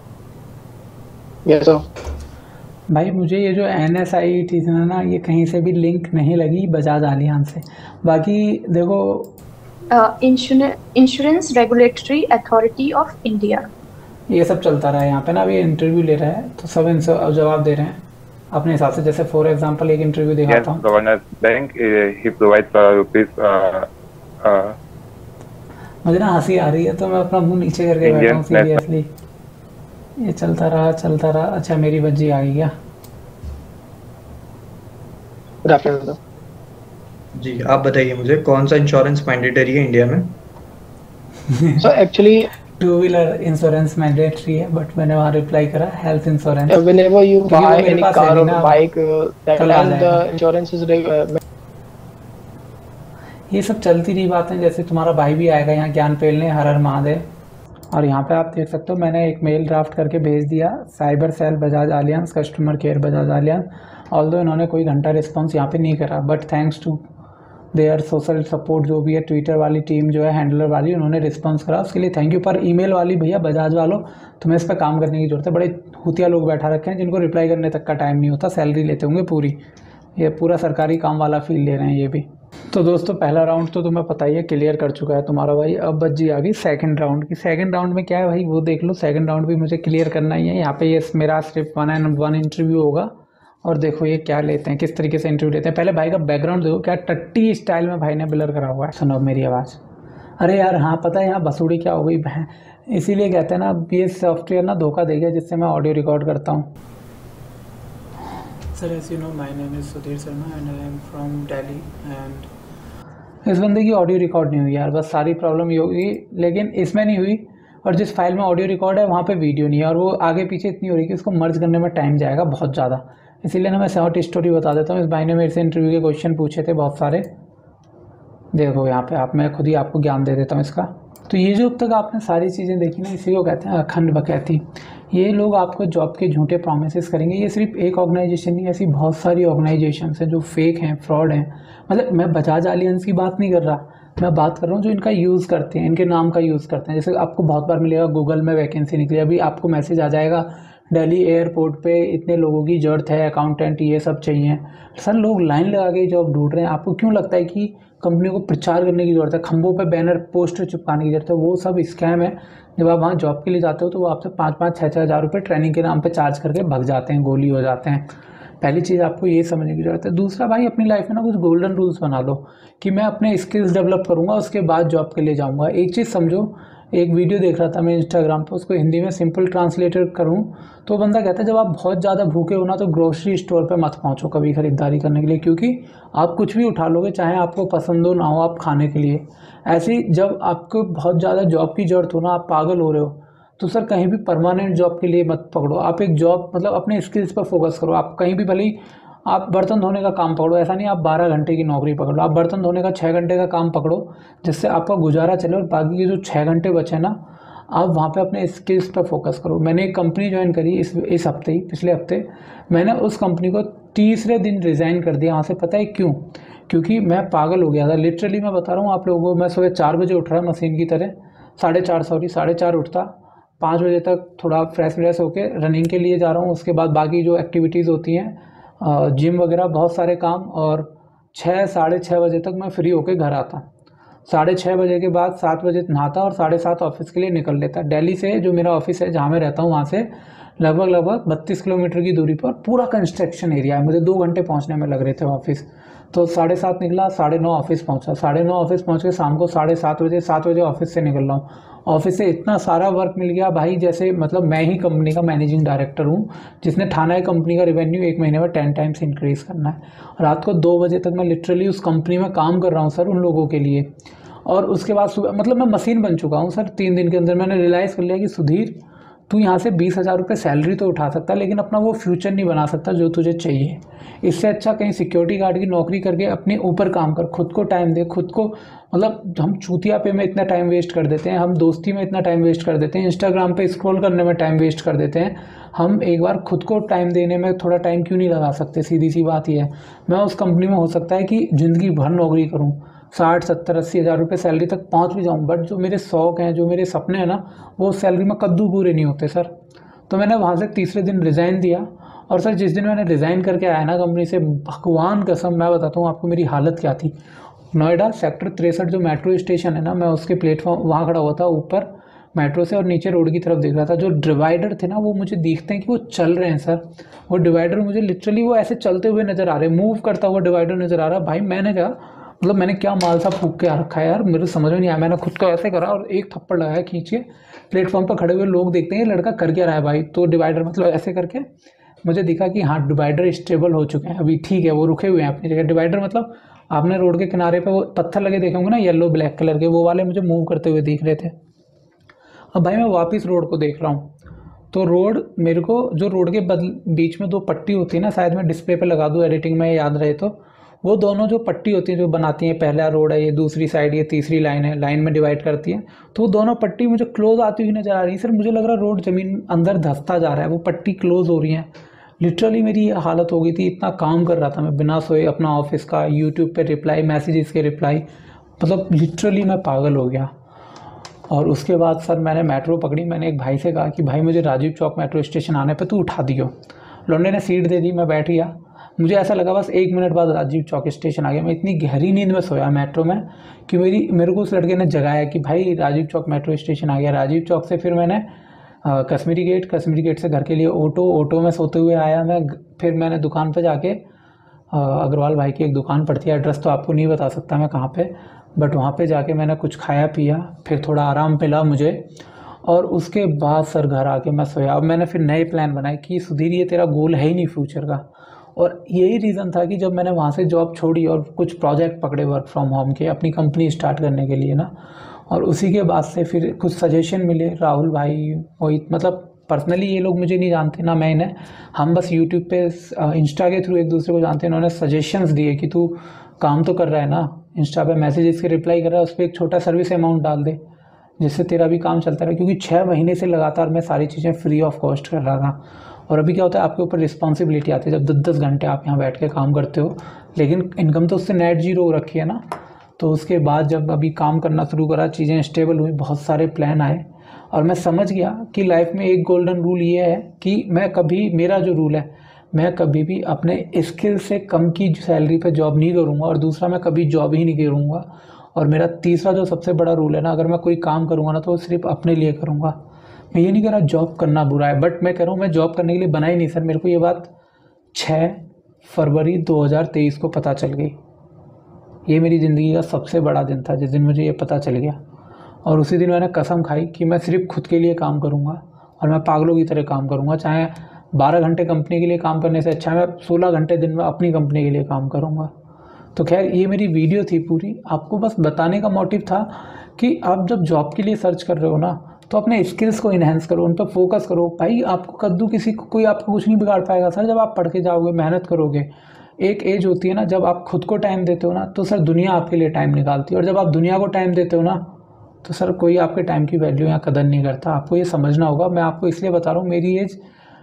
Yes sir. भाई मुझे ये जो NSIT है ना, ये कहीं से भी लिंक नहीं लगी बजाज आलियांज से। बाकी देखो, insurance regulatory authority of India. ये सब चलता रहा है यहाँ पे ना। अभी इंटरव्यू ले रहा है तो सब इनसे जवाब दे रहे हैं अपने हिसाब से। जैसे फॉर एग्जांपल एक इंटरव्यू दिखाता हूँ। Governors Bank, he provides rupees मुझे ना हंसी आ रही है तो मैं अपना मुंह नीचे करके बैठा हूँ सीरियसली। ये चलता रहा। अच्छा मेरी बज्जी आ गई क्या? Good afternoon. जी आप बताइए मुझे कौन सा इंश्योरेंस मैंडेटरी है इंडिया में? So actually two wheeler insurance mandatory है, बट मैंने वहाँ रिप्लाई करा health insurance. whenever you buy any car or bike, that time the insurance is ये सब चलती रही बातें। जैसे तुम्हारा भाई भी आएगा यहाँ ज्ञान पेलने, हर हर महादेव। और यहाँ पे आप देख सकते हो मैंने एक मेल ड्राफ्ट करके भेज दिया cyber cell Bajaj Allianz, customer care Bajaj Allianz. Although इन्होंने कोई घंटा रिस्पॉन्स यहाँ पे नहीं करा, but thanks to their social support जो भी है, ट्विटर वाली टीम जो है हैंडलर वाली, उन्होंने रिस्पॉन्स करा, उसके लिए थैंक यू। पर ईमेल वाली भैया बजाज वालों, तुम्हें इस पर काम करने की जरूरत है। बड़े हुतिया लोग बैठा रखे हैं जिनको रिप्लाई करने तक का टाइम नहीं होता, सैलरी लेते होंगे पूरी। ये पूरा सरकारी काम वाला फील ले रहे हैं ये भी। तो दोस्तों पहला राउंड तो तुम्हें पता ही है क्लियर कर चुका है तुम्हारा भाई। अब बच्ची आ गई सेकंड राउंड की। सेकंड राउंड में क्या है भाई वो देख लो। सेकंड राउंड भी मुझे क्लियर करना ही है। यहाँ पे ये मेरा सिर्फ 1-on-1 इंटरव्यू होगा। और देखो ये क्या लेते हैं, किस तरीके से इंटरव्यू लेते हैं। पहले भाई का बैकग्राउंड देखो, क्या टट्टी स्टाइल में भाई ने ब्लर करा हुआ है। सुनो मेरी आवाज़। अरे यार हाँ पता है यहाँ बसूड़ी क्या हो गई बहन, इसीलिए कहते हैं ना ये सॉफ्टवेयर ना धोखा दे गया जिससे मैं ऑडियो रिकॉर्ड करता हूँ। Sir as you know my name is Sudhir Sharma and I am from Delhi. And इस बंदे की ऑडियो रिकॉर्ड नहीं हुई यार, बस सारी प्रॉब्लम ये होगी। लेकिन इसमें नहीं हुई, और जिस फाइल में ऑडियो रिकॉर्ड है वहाँ पे वीडियो नहीं है, और वो आगे पीछे इतनी हो रही है कि उसको मर्ज करने में टाइम जाएगा बहुत ज़्यादा। इसीलिए ना मैं शॉर्ट स्टोरी बता देता हूँ। इस भाई ने मेरे से इंटरव्यू के क्वेश्चन पूछे थे बहुत सारे। देखो यहाँ पे मैं खुद ही आपको ज्ञान दे देता हूँ इसका। तो ये जो अब तक आपने सारी चीज़ें देखी ना, इसी को कहते हैं अखंड बकैती। ये लोग आपको जॉब के झूठे प्रोमिस करेंगे। ये सिर्फ एक ऑर्गेनाइजेशन नहीं, ऐसी बहुत सारी ऑर्गेनाइजेशन हैं जो फेक हैं, फ्रॉड हैं। मतलब मैं बजाज आलियांस की बात नहीं कर रहा, मैं बात कर रहा हूँ जो इनका यूज़ करते हैं, इनके नाम का यूज़ करते हैं। जैसे आपको बहुत बार मिलेगा गूगल में वैकेंसी निकली, अभी आपको मैसेज आ जाएगा दिल्ली एयरपोर्ट पे इतने लोगों की ज़रूरत है, अकाउंटेंट ये सब चाहिए। सर लोग लाइन लगा के जॉब ढूंढ रहे हैं। आपको क्यों लगता है कि कंपनी को प्रचार करने की ज़रूरत है, खंभों पे बैनर पोस्टर चिपकाने की ज़रूरत है? वो सब स्कैम है। जब आप वहाँ जॉब के लिए जाते हो तो वो आपसे 5-5, 6-6 हज़ार रुपये ट्रेनिंग के नाम पे चार्ज करके भग जाते हैं, गोली हो जाते हैं। पहली चीज़ आपको ये समझने की ज़रूरत है। दूसरा भाई अपनी लाइफ में ना कुछ गोल्डन रूल्स बना लो कि मैं अपने स्किल्स डेवलप करूँगा उसके बाद जॉब के लिए जाऊँगा। एक चीज़ समझो, एक वीडियो देख रहा था मैं इंस्टाग्राम पर, उसको हिंदी में सिंपल ट्रांसलेटर करूँ तो बंदा कहता है जब आप बहुत ज़्यादा भूखे हो ना तो ग्रोसरी स्टोर पे मत पहुँचो कभी खरीदारी करने के लिए, क्योंकि आप कुछ भी उठा लोगे चाहे आपको पसंद हो ना हो, आप खाने के लिए। ऐसे ही जब आपको बहुत ज़्यादा जॉब की ज़रूरत हो ना, आप पागल हो रहे हो, तो सर कहीं भी परमानेंट जॉब के लिए मत पकड़ो। आप एक जॉब मतलब अपने स्किल्स पर फोकस करो। आप कहीं भी भले ही आप बर्तन धोने का काम पकड़ो, ऐसा नहीं आप 12 घंटे की नौकरी पकड़ो, आप बर्तन धोने का 6 घंटे का काम पकड़ो जिससे आपका गुजारा चले, और बाकी के जो 6 घंटे बचे ना आप वहाँ पे अपने स्किल्स पर फोकस करो। मैंने एक कंपनी ज्वाइन करी इस हफ्ते ही, पिछले हफ्ते। मैंने उस कंपनी को तीसरे दिन रिज़ाइन कर दिया वहाँ से। पता है क्यों? क्योंकि मैं पागल हो गया था लिटरली। मैं बता रहा हूँ आप लोगों को, मैं सुबह 4 बजे उठ रहा मशीन की तरह, 4:30 उठता, 5 बजे तक थोड़ा फ्रेश होके रनिंग के लिए जा रहा हूँ। उसके बाद बाकी जो एक्टिविटीज़ होती हैं जिम वगैरह बहुत सारे काम, और 6-6:30 बजे तक मैं फ्री होके घर आता। 6:30 बजे के बाद 7 बजे नहाता और 7:30 ऑफिस के लिए निकल लेता। दिल्ली से जो मेरा ऑफिस है जहाँ मैं रहता हूँ वहाँ से लगभग 32 किलोमीटर की दूरी पर पूरा कंस्ट्रक्शन एरिया है। मुझे 2 घंटे पहुँचने में लग रहे थे ऑफिस। तो 7:30 निकला, 9:30 ऑफिस पहुँचा, 9:30 ऑफिस पहुँच के शाम को 7:30 बजे ऑफिस से निकल रहा हूँ। ऑफिस से इतना सारा वर्क मिल गया भाई, जैसे मतलब मैं ही कंपनी का मैनेजिंग डायरेक्टर हूँ जिसने ठाना है कंपनी का रेवेन्यू 1 महीने में 10 टाइम्स इंक्रीज़ करना है। रात को 2 बजे तक मैं लिटरली उस कंपनी में काम कर रहा हूँ सर, उन लोगों के लिए। और उसके बाद सुबह मतलब मैं मशीन बन चुका हूँ सर। 3 दिन के अंदर मैंने रियलाइज़ कर लिया कि सुधीर तू यहाँ से 20,000 रुपये सैलरी तो उठा सकता, लेकिन अपना वो फ्यूचर नहीं बना सकता जो तुझे चाहिए। इससे अच्छा कहीं सिक्योरिटी गार्ड की नौकरी करके अपने ऊपर काम कर, खुद को टाइम दे, खुद को मतलब हम चूतिया पे में इतना टाइम वेस्ट कर देते हैं, हम दोस्ती में इतना टाइम वेस्ट कर देते हैं, इंस्टाग्राम पे स्क्रॉल करने में टाइम वेस्ट कर देते हैं। हम एक बार खुद को टाइम देने में थोड़ा टाइम क्यों नहीं लगा सकते? सीधी सी बात यह है। मैं उस कंपनी में हो सकता है कि ज़िंदगी भर नौकरी करूँ, 60, 70, 80 हज़ार रुपये सैलरी तक पहुंच भी जाऊं, बट जो मेरे शौक़ हैं, जो मेरे सपने हैं ना, वो सैलरी में कद्दू पूरे नहीं होते सर। तो मैंने वहाँ से तीसरे दिन रिज़ाइन दिया। और सर जिस दिन मैंने रिज़ाइन करके आया ना कंपनी से, भगवान कसम मैं बताता हूँ आपको मेरी हालत क्या थी। नोएडा सेक्टर 63 जो मेट्रो स्टेशन है ना, मैं उसके प्लेटफॉर्म वहाँ खड़ा हुआ था ऊपर। मेट्रो से और नीचे रोड की तरफ देख रहा था। जो डिवाइडर थे ना वो मुझे दिखते हैं कि वो चल रहे हैं सर। वो डिवाइडर मुझे लिटरली वो ऐसे चलते हुए नज़र आ रहे हैं, मूव करता हुआ डिवाइडर नज़र आ रहा है। भाई मैंने कहा मतलब मैंने क्या माल सा फूक के आ रखा है यार, मेरे समझ में नहीं आया। मैंने खुद को ऐसे करा और एक थप्पड़ लगाया खींच के। प्लेटफॉर्म पर खड़े हुए लोग देखते हैं ये लड़का कर क्या रहा है भाई। तो डिवाइडर मतलब ऐसे करके मुझे दिखा कि हाँ डिवाइडर स्टेबल हो चुके हैं, अभी ठीक है, वो रुके हुए हैं अपनी जगह। डिवाइडर मतलब आपने रोड के किनारे पे वो पत्थर लगे देखे होंगे ना येलो ब्लैक कलर के, वो वाले मुझे मूव करते हुए दिख रहे थे। अब भाई मैं वापस रोड को देख रहा हूँ तो रोड मेरे को जो रोड के बीच में दो पट्टी होती है ना, शायद मैं डिस्प्ले पे लगा दूँ एडिटिंग में याद रहे तो, वो दोनों जो पट्टी होती है जो बनाती हैं, पहला रोड है ये, दूसरी साइड ये, तीसरी लाइन है, लाइन में डिवाइड करती है, तो वो दोनों पट्टी मुझे क्लोज आती हुई नज़र आ रही है। सर मुझे लग रहा है रोड ज़मीन अंदर धंसता जा रहा है, वो पट्टी क्लोज हो रही है। लिटरली मेरी ये हालत हो गई थी, इतना काम कर रहा था मैं बिना सोए, अपना ऑफिस का, यूट्यूब पे रिप्लाई, मैसेजेस के रिप्लाई, मतलब लिटरली मैं पागल हो गया। और उसके बाद सर मैंने मेट्रो पकड़ी। मैंने एक भाई से कहा कि भाई मुझे राजीव चौक मेट्रो स्टेशन आने पे तू उठा दियो। लौंडे ने सीट दे दी, मैं बैठ गया। मुझे ऐसा लगा बस 1 मिनट बाद राजीव चौक स्टेशन आ गया। मैं इतनी गहरी नींद में सोया मेट्रो में कि मेरे को उस लड़के ने जगाया कि भाई राजीव चौक मेट्रो स्टेशन आ गया। राजीव चौक से फिर मैंने कश्मीरी गेट से घर के लिए ऑटो में सोते हुए आया मैं। फिर मैंने दुकान पे जाके अग्रवाल भाई की एक दुकान पड़ती है, एड्रेस तो आपको नहीं बता सकता मैं कहाँ पे, बट वहाँ पे जाके मैंने कुछ खाया पिया, फिर थोड़ा आराम मिला मुझे, और उसके बाद सर घर आके मैं सोया। अब मैंने फिर नए प्लान बनाए कि सुधीर ये तेरा गोल है ही नहीं फ्यूचर का। और यही रीज़न था कि जब मैंने वहाँ से जॉब छोड़ी और कुछ प्रोजेक्ट पकड़े वर्क फ्रॉम होम के अपनी कंपनी स्टार्ट करने के लिए ना, और उसी के बाद से फिर कुछ सजेशन मिले, राहुल भाई, मोहित, मतलब पर्सनली ये लोग मुझे नहीं जानते ना मैं इन्हें, हम बस यूट्यूब पे इंस्टा के थ्रू एक दूसरे को जानते हैं। इन्होंने सजेशंस दिए कि तू काम तो कर रहा है ना, इंस्टा पे मैसेजेस के रिप्लाई कर रहा है, उस पर एक छोटा सर्विस अमाउंट डाल दे जिससे तेरा भी काम चलता रहे। क्योंकि 6 महीने से लगातार मैं सारी चीज़ें फ्री ऑफ कॉस्ट कर रहा था। और अभी क्या होता है, आपके ऊपर रिस्पॉन्सिबिलिटी आती है जब 10-10 घंटे आप यहाँ बैठ के काम करते हो, लेकिन इनकम तो उससे नेट जीरो हो रखी है ना। तो उसके बाद जब अभी काम करना शुरू करा, चीज़ें स्टेबल हुई, बहुत सारे प्लान आए, और मैं समझ गया कि लाइफ में एक गोल्डन रूल ये है कि मैं कभी, मेरा जो रूल है, मैं कभी भी अपने स्किल से कम की सैलरी पे जॉब नहीं करूँगा, और दूसरा मैं कभी जॉब ही नहीं करूँगा। और मेरा तीसरा जो सबसे बड़ा रूल है ना, अगर मैं कोई काम करूँगा ना तो वो सिर्फ अपने लिए करूँगा। मैं ये नहीं कह रहा जॉब करना बुरा है, बट मैं कह रहा हूँ मैं जॉब करने के लिए बना ही नहीं सर। मेरे को ये बात 6 फरवरी 2023 को पता चल गई। ये मेरी ज़िंदगी का सबसे बड़ा दिन था जिस दिन मुझे ये पता चल गया। और उसी दिन मैंने कसम खाई कि मैं सिर्फ खुद के लिए काम करूँगा, और मैं पागलों की तरह काम करूँगा। चाहे 12 घंटे कंपनी के लिए काम करने से अच्छा मैं 16 घंटे दिन में अपनी कंपनी के लिए काम करूँगा। तो खैर ये मेरी वीडियो थी पूरी, आपको बस बताने का मोटिव था कि आप जब जॉब के लिए सर्च कर रहे हो ना, तो अपने स्किल्स को इन्हेंस करो, उन पर फोकस करो। भाई आपको कद्दू कोई आपको कुछ नहीं बिगाड़ पाएगा सर। जब आप पढ़ के जाओगे, मेहनत करोगे, एक एज होती है ना जब आप खुद को टाइम देते हो ना, तो सर दुनिया आपके लिए टाइम निकालती है। और जब आप दुनिया को टाइम देते हो ना, तो सर कोई आपके टाइम की वैल्यू या कदर नहीं करता। आपको ये समझना होगा। मैं आपको इसलिए बता रहा हूँ, मेरी एज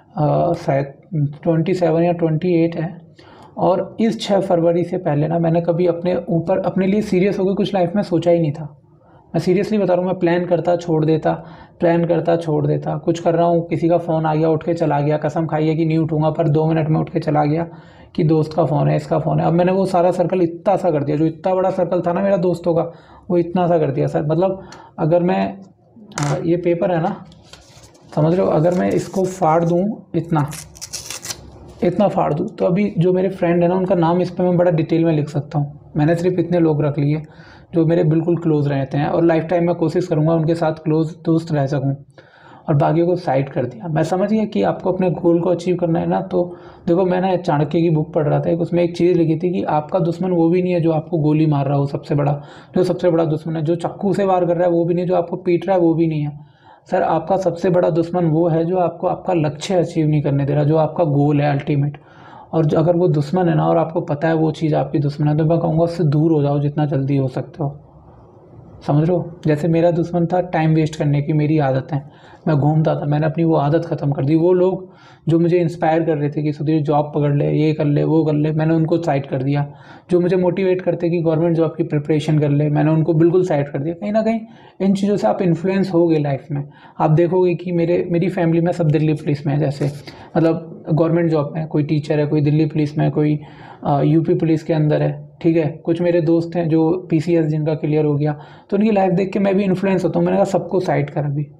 शायद 27 या 28 है, और इस 6 फरवरी से पहले ना मैंने कभी अपने लिए सीरियस होकर कुछ लाइफ में सोचा ही नहीं था। मैं सीरियसली बता रहा हूँ, मैं प्लान करता छोड़ देता, कुछ कर रहा हूँ, किसी का फ़ोन आ गया, उठ के चला गया, कसम खाई है कि नहीं उठूंगा, पर 2 मिनट में उठ के चला गया कि दोस्त का फ़ोन है, इसका फ़ोन है। अब मैंने वो सारा सर्कल इतना सा कर दिया, जो इतना बड़ा सर्कल था ना मेरा दोस्तों का, वो इतना सा कर दिया सर। मतलब अगर मैं ये पेपर है ना, समझ रहे हो, अगर मैं इसको फाड़ दूँ, इतना फाड़ दूँ, तो अभी जो मेरे फ्रेंड है ना, उनका नाम इस पर मैं बड़ा डिटेल में लिख सकता हूँ। मैंने सिर्फ इतने लोग रख लिए जो मेरे बिल्कुल क्लोज़ रहते हैं, और लाइफ टाइम मैं कोशिश करूँगा उनके साथ क्लोज़ दोस्त रह सकूँ, और बाकियों को साइड कर दिया। मैं समझ गया कि आपको अपने गोल को अचीव करना है ना, तो देखो मैंने चाणक्य की बुक पढ़ रहा था, उसमें एक चीज़ लिखी थी कि आपका दुश्मन वो भी नहीं है जो आपको गोली मार रहा हो, जो सबसे बड़ा दुश्मन है, जो चाकू से वार कर रहा है वो भी नहीं, जो आपको पीट रहा है वो भी नहीं है सर। आपका सबसे बड़ा दुश्मन वो है जो आपको आपका लक्ष्य अचीव नहीं करने दे रहा, जो आपका गोल है अल्टीमेट। और अगर वो दुश्मन है ना, और आपको पता है वो चीज़ आपकी दुश्मन है, तो मैं कहूँगा उससे दूर हो जाओ जितना जल्दी हो सकते हो। समझ रहे हो, जैसे मेरा दुश्मन था टाइम वेस्ट करने की मेरी आदत है, मैं घूमता था, मैंने अपनी वो आदत ख़त्म कर दी। वो लोग जो मुझे इंस्पायर कर रहे थे कि सुधीर जॉब पकड़ ले, ये कर ले, वो कर ले, मैंने उनको साइड कर दिया। जो मुझे मोटिवेट करते कि गवर्नमेंट जॉब की प्रिपरेशन कर ले, मैंने उनको बिल्कुल साइड कर दिया। कहीं ना कहीं इन चीज़ों से आप इन्फ्लुएंस हो गए लाइफ में। आप देखोगे कि मेरी फैमिली में सब दिल्ली पुलिस में है, जैसे मतलब गवर्नमेंट जॉब में, कोई टीचर है, कोई दिल्ली पुलिस में, कोई यूपी पुलिस के अंदर है, ठीक है। कुछ मेरे दोस्त हैं जो PCS जिनका क्लियर हो गया, तो उनकी लाइफ देख के मैं भी इन्फ्लुएंस होता हूँ। मैंने कहा सबको साइड कर अभी,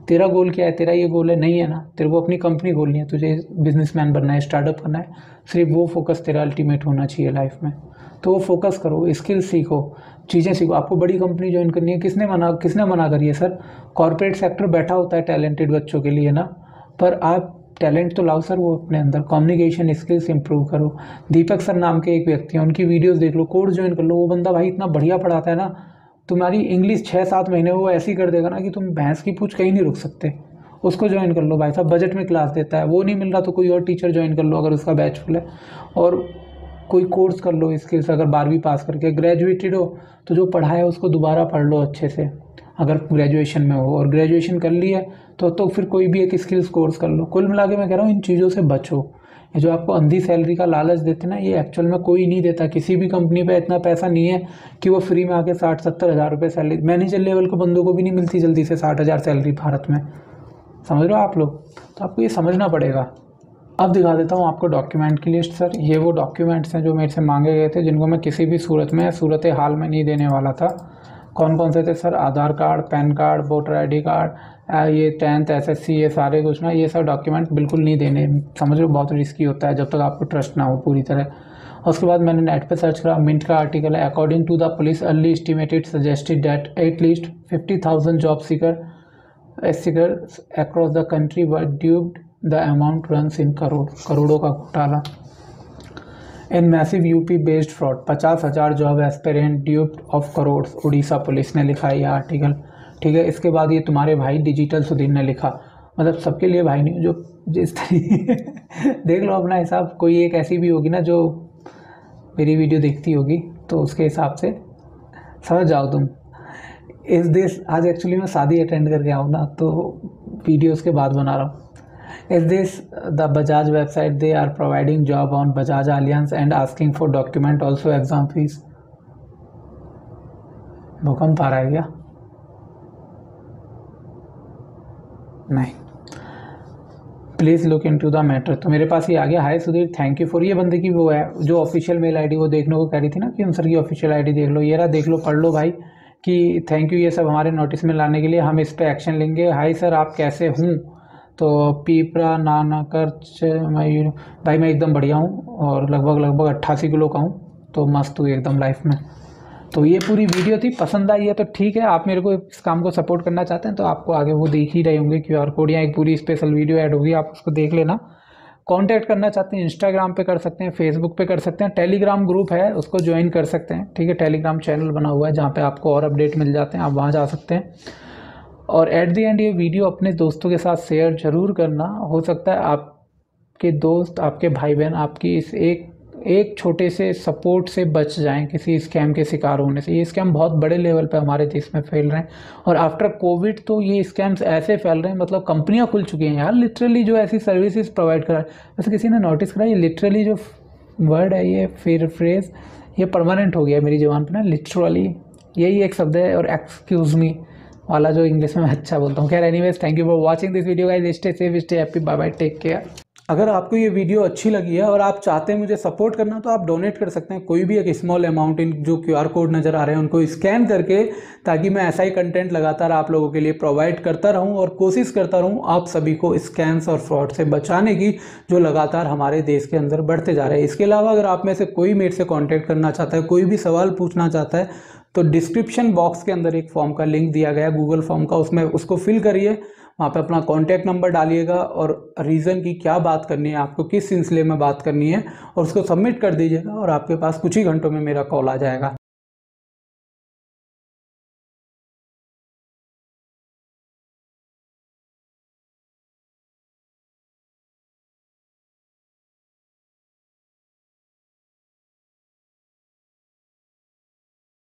तेरा गोल क्या है, तेरा ये गोल है नहीं है ना, तेरे को अपनी कंपनी खोलनी है, तुझे बिजनेसमैन बनना है, स्टार्टअप करना है, सिर्फ वो फोकस तेरा अल्टीमेट होना चाहिए लाइफ में। तो वो फोकस करो, स्किल सीखो, चीज़ें सीखो। आपको बड़ी कंपनी ज्वाइन करनी है, किसने मना करी है सर? कॉर्पोरेट सेक्टर बैठा होता है टैलेंटेड बच्चों के लिए ना, पर आप टैलेंट तो लाओ सर वो अपने अंदर, कम्युनिकेशन स्किल्स इंप्रूव करो। दीपक सर नाम के एक व्यक्ति हैं, उनकी वीडियोस देख लो, कोर्स ज्वाइन कर लो। वो बंदा भाई इतना बढ़िया पढ़ाता है ना, तुम्हारी इंग्लिश 6-7 महीने वो ऐसी कर देगा ना कि तुम भैंस की पूछ कहीं नहीं रुक सकते। उसको ज्वाइन कर लो भाई साहब, बजट में क्लास देता है। वो नहीं मिल रहा तो कोई और टीचर ज्वाइन कर लो अगर उसका बैच फुल है, और कोई कोर्स कर लो स्किल्स। अगर 12वीं पास करके ग्रेजुएटेड हो तो जो पढ़ा है उसको दोबारा पढ़ लो अच्छे से, अगर ग्रेजुएशन में हो, और ग्रेजुएशन कर ली है तो फिर कोई भी एक स्किल्स कोर्स कर लो। कुल मिला के मैं कह रहा हूँ इन चीज़ों से बचो। ये जो आपको अंधी सैलरी का लालच देते ना, ये एक्चुअल में कोई नहीं देता। किसी भी कंपनी पे इतना पैसा नहीं है कि वो फ्री में आके 60-70 हज़ार रुपये सैलरी, मैनेजर लेवल के बंदों को भी नहीं मिलती जल्दी से 60 हज़ार सैलरी भारत में, समझ रहे हो आप लोग? तो आपको ये समझना पड़ेगा। अब दिखा देता हूँ आपको डॉक्यूमेंट की लिस्ट। सर ये वो डॉक्यूमेंट्स हैं जो मेरे से मांगे गए थे, जिनको मैं किसी भी सूरत हाल में नहीं देने वाला था। कौन कौन से थे sir? Aadhaar card, PAN card, voter ID card, ये 10th SSC, ये सारे कुछ ना, ये सब डॉक्यूमेंट बिल्कुल नहीं देने, समझ लो बहुत रिस्की होता है जब तक आपको ट्रस्ट ना हो पूरी तरह। और उसके बाद मैंने नेट पे सर्च करा, मिंट का आर्टिकल है, according to the police early estimated suggested that at least 50,000 job seekers across the country were duped, the amount runs in करोड़ों का घोटाला। In massive UP based fraud, 50,000 job aspirant duped of crore, Orissa police ने लिखा है ये article, ठीक है। इसके बाद ये तुम्हारे भाई डिजिटल सुधीर ने लिखा, मतलब सबके लिए भाई नहीं, जो जिस तरीके देख लो अपना हिसाब। कोई एक ऐसी भी होगी ना जो मेरी वीडियो देखती होगी, तो उसके हिसाब से समझ जाओ तुम। इस देश, आज एक्चुअली मैं शादी अटेंड करके आऊँ ना, तो वीडियो उसके बाद बना रहा हूँ। Is this the Bajaj website? They are providing job on Bajaj Allianz and asking for document also exam fees. भूकंप आ रहा है क्या? नहीं। Please look into the matter. तो मेरे पास ये आ गया। Hi Sudhir, thank you for, ये बंदे की वो है जो ऑफिशियल मेल आईडी वो देखने को कह रही थी ना कि हम सर की ऑफिशियल आईडी देख लो, ये रहा, देख लो, पढ़ लो भाई, कि थैंक यू ये सब हमारे नोटिस में लाने के लिए, हम इस पर एक्शन लेंगे। हाय सर आप कैसे हूँ? तो पीपरा नानाकर मयूर भाई, मैं एकदम बढ़िया हूँ और लगभग 88 किलो का हूँ, तो मस्त हूँ एकदम लाइफ में। तो ये पूरी वीडियो थी, पसंद आई है तो ठीक है। आप मेरे को इस काम को सपोर्ट करना चाहते हैं तो आपको आगे वो देख ही रहे होंगे QR कोड, या एक पूरी स्पेशल वीडियो ऐड होगी, आप उसको देख लेना। कांटेक्ट करना चाहते हैं इंस्टाग्राम पे कर सकते हैं, फेसबुक पे कर सकते हैं, टेलीग्राम ग्रुप है उसको ज्वाइन कर सकते हैं, ठीक है। टेलीग्राम चैनल बना हुआ है जहाँ पे आपको और अपडेट मिल जाते हैं, आप वहाँ जा सकते हैं। और एट द एंड ये वीडियो अपने दोस्तों के साथ शेयर जरूर करना। हो सकता है आपके दोस्त, आपके भाई बहन आपकी इस एक छोटे से सपोर्ट से बच जाएं किसी स्कैम के शिकार होने से। ये स्कैम बहुत बड़े लेवल पे हमारे देश में फैल रहे हैं, और आफ्टर कोविड तो ये स्कैम्स ऐसे फैल रहे हैं, मतलब कंपनियां खुल चुकी हैं यार लिटरली जो ऐसी सर्विसेज प्रोवाइड करा। वैसे किसी ने नोटिस करा, ये लिटरली जो वर्ड है, ये फिर फ्रेज, ये परमानेंट हो गया मेरी ज़बान पर ना, लिटरली यही एक शब्द है। और एक्सक्यूज़ मी वाला जो इंग्लिश में अच्छा बोलता हूँ। खैर anyways, thank you for watching this video guys, stay safe, stay happy, bye bye, take care. अगर आपको ये वीडियो अच्छी लगी है और आप चाहते हैं मुझे सपोर्ट करना, तो आप डोनेट कर सकते हैं कोई भी एक स्मॉल अमाउंट, इन जो QR कोड नज़र आ रहे हैं उनको स्कैन करके, ताकि मैं ऐसा ही कंटेंट लगातार आप लोगों के लिए प्रोवाइड करता रहूं और कोशिश करता रहूं आप सभी को स्कैम्स और फ्रॉड से बचाने की, जो लगातार हमारे देश के अंदर बढ़ते जा रहे हैं। इसके अलावा अगर आप में से कोई मेरे से कॉन्टैक्ट करना चाहता है, कोई भी सवाल पूछना चाहता है, तो डिस्क्रिप्शन बॉक्स के अंदर एक फॉर्म का लिंक दिया गया है गूगल फॉर्म का, उसमें उसको फिल करिए, वहाँ पे अपना कॉन्टैक्ट नंबर डालिएगा और रीज़न की क्या बात करनी है, आपको किस सिलसिले में बात करनी है, और उसको सबमिट कर दीजिएगा और आपके पास कुछ ही घंटों में मेरा कॉल आ जाएगा।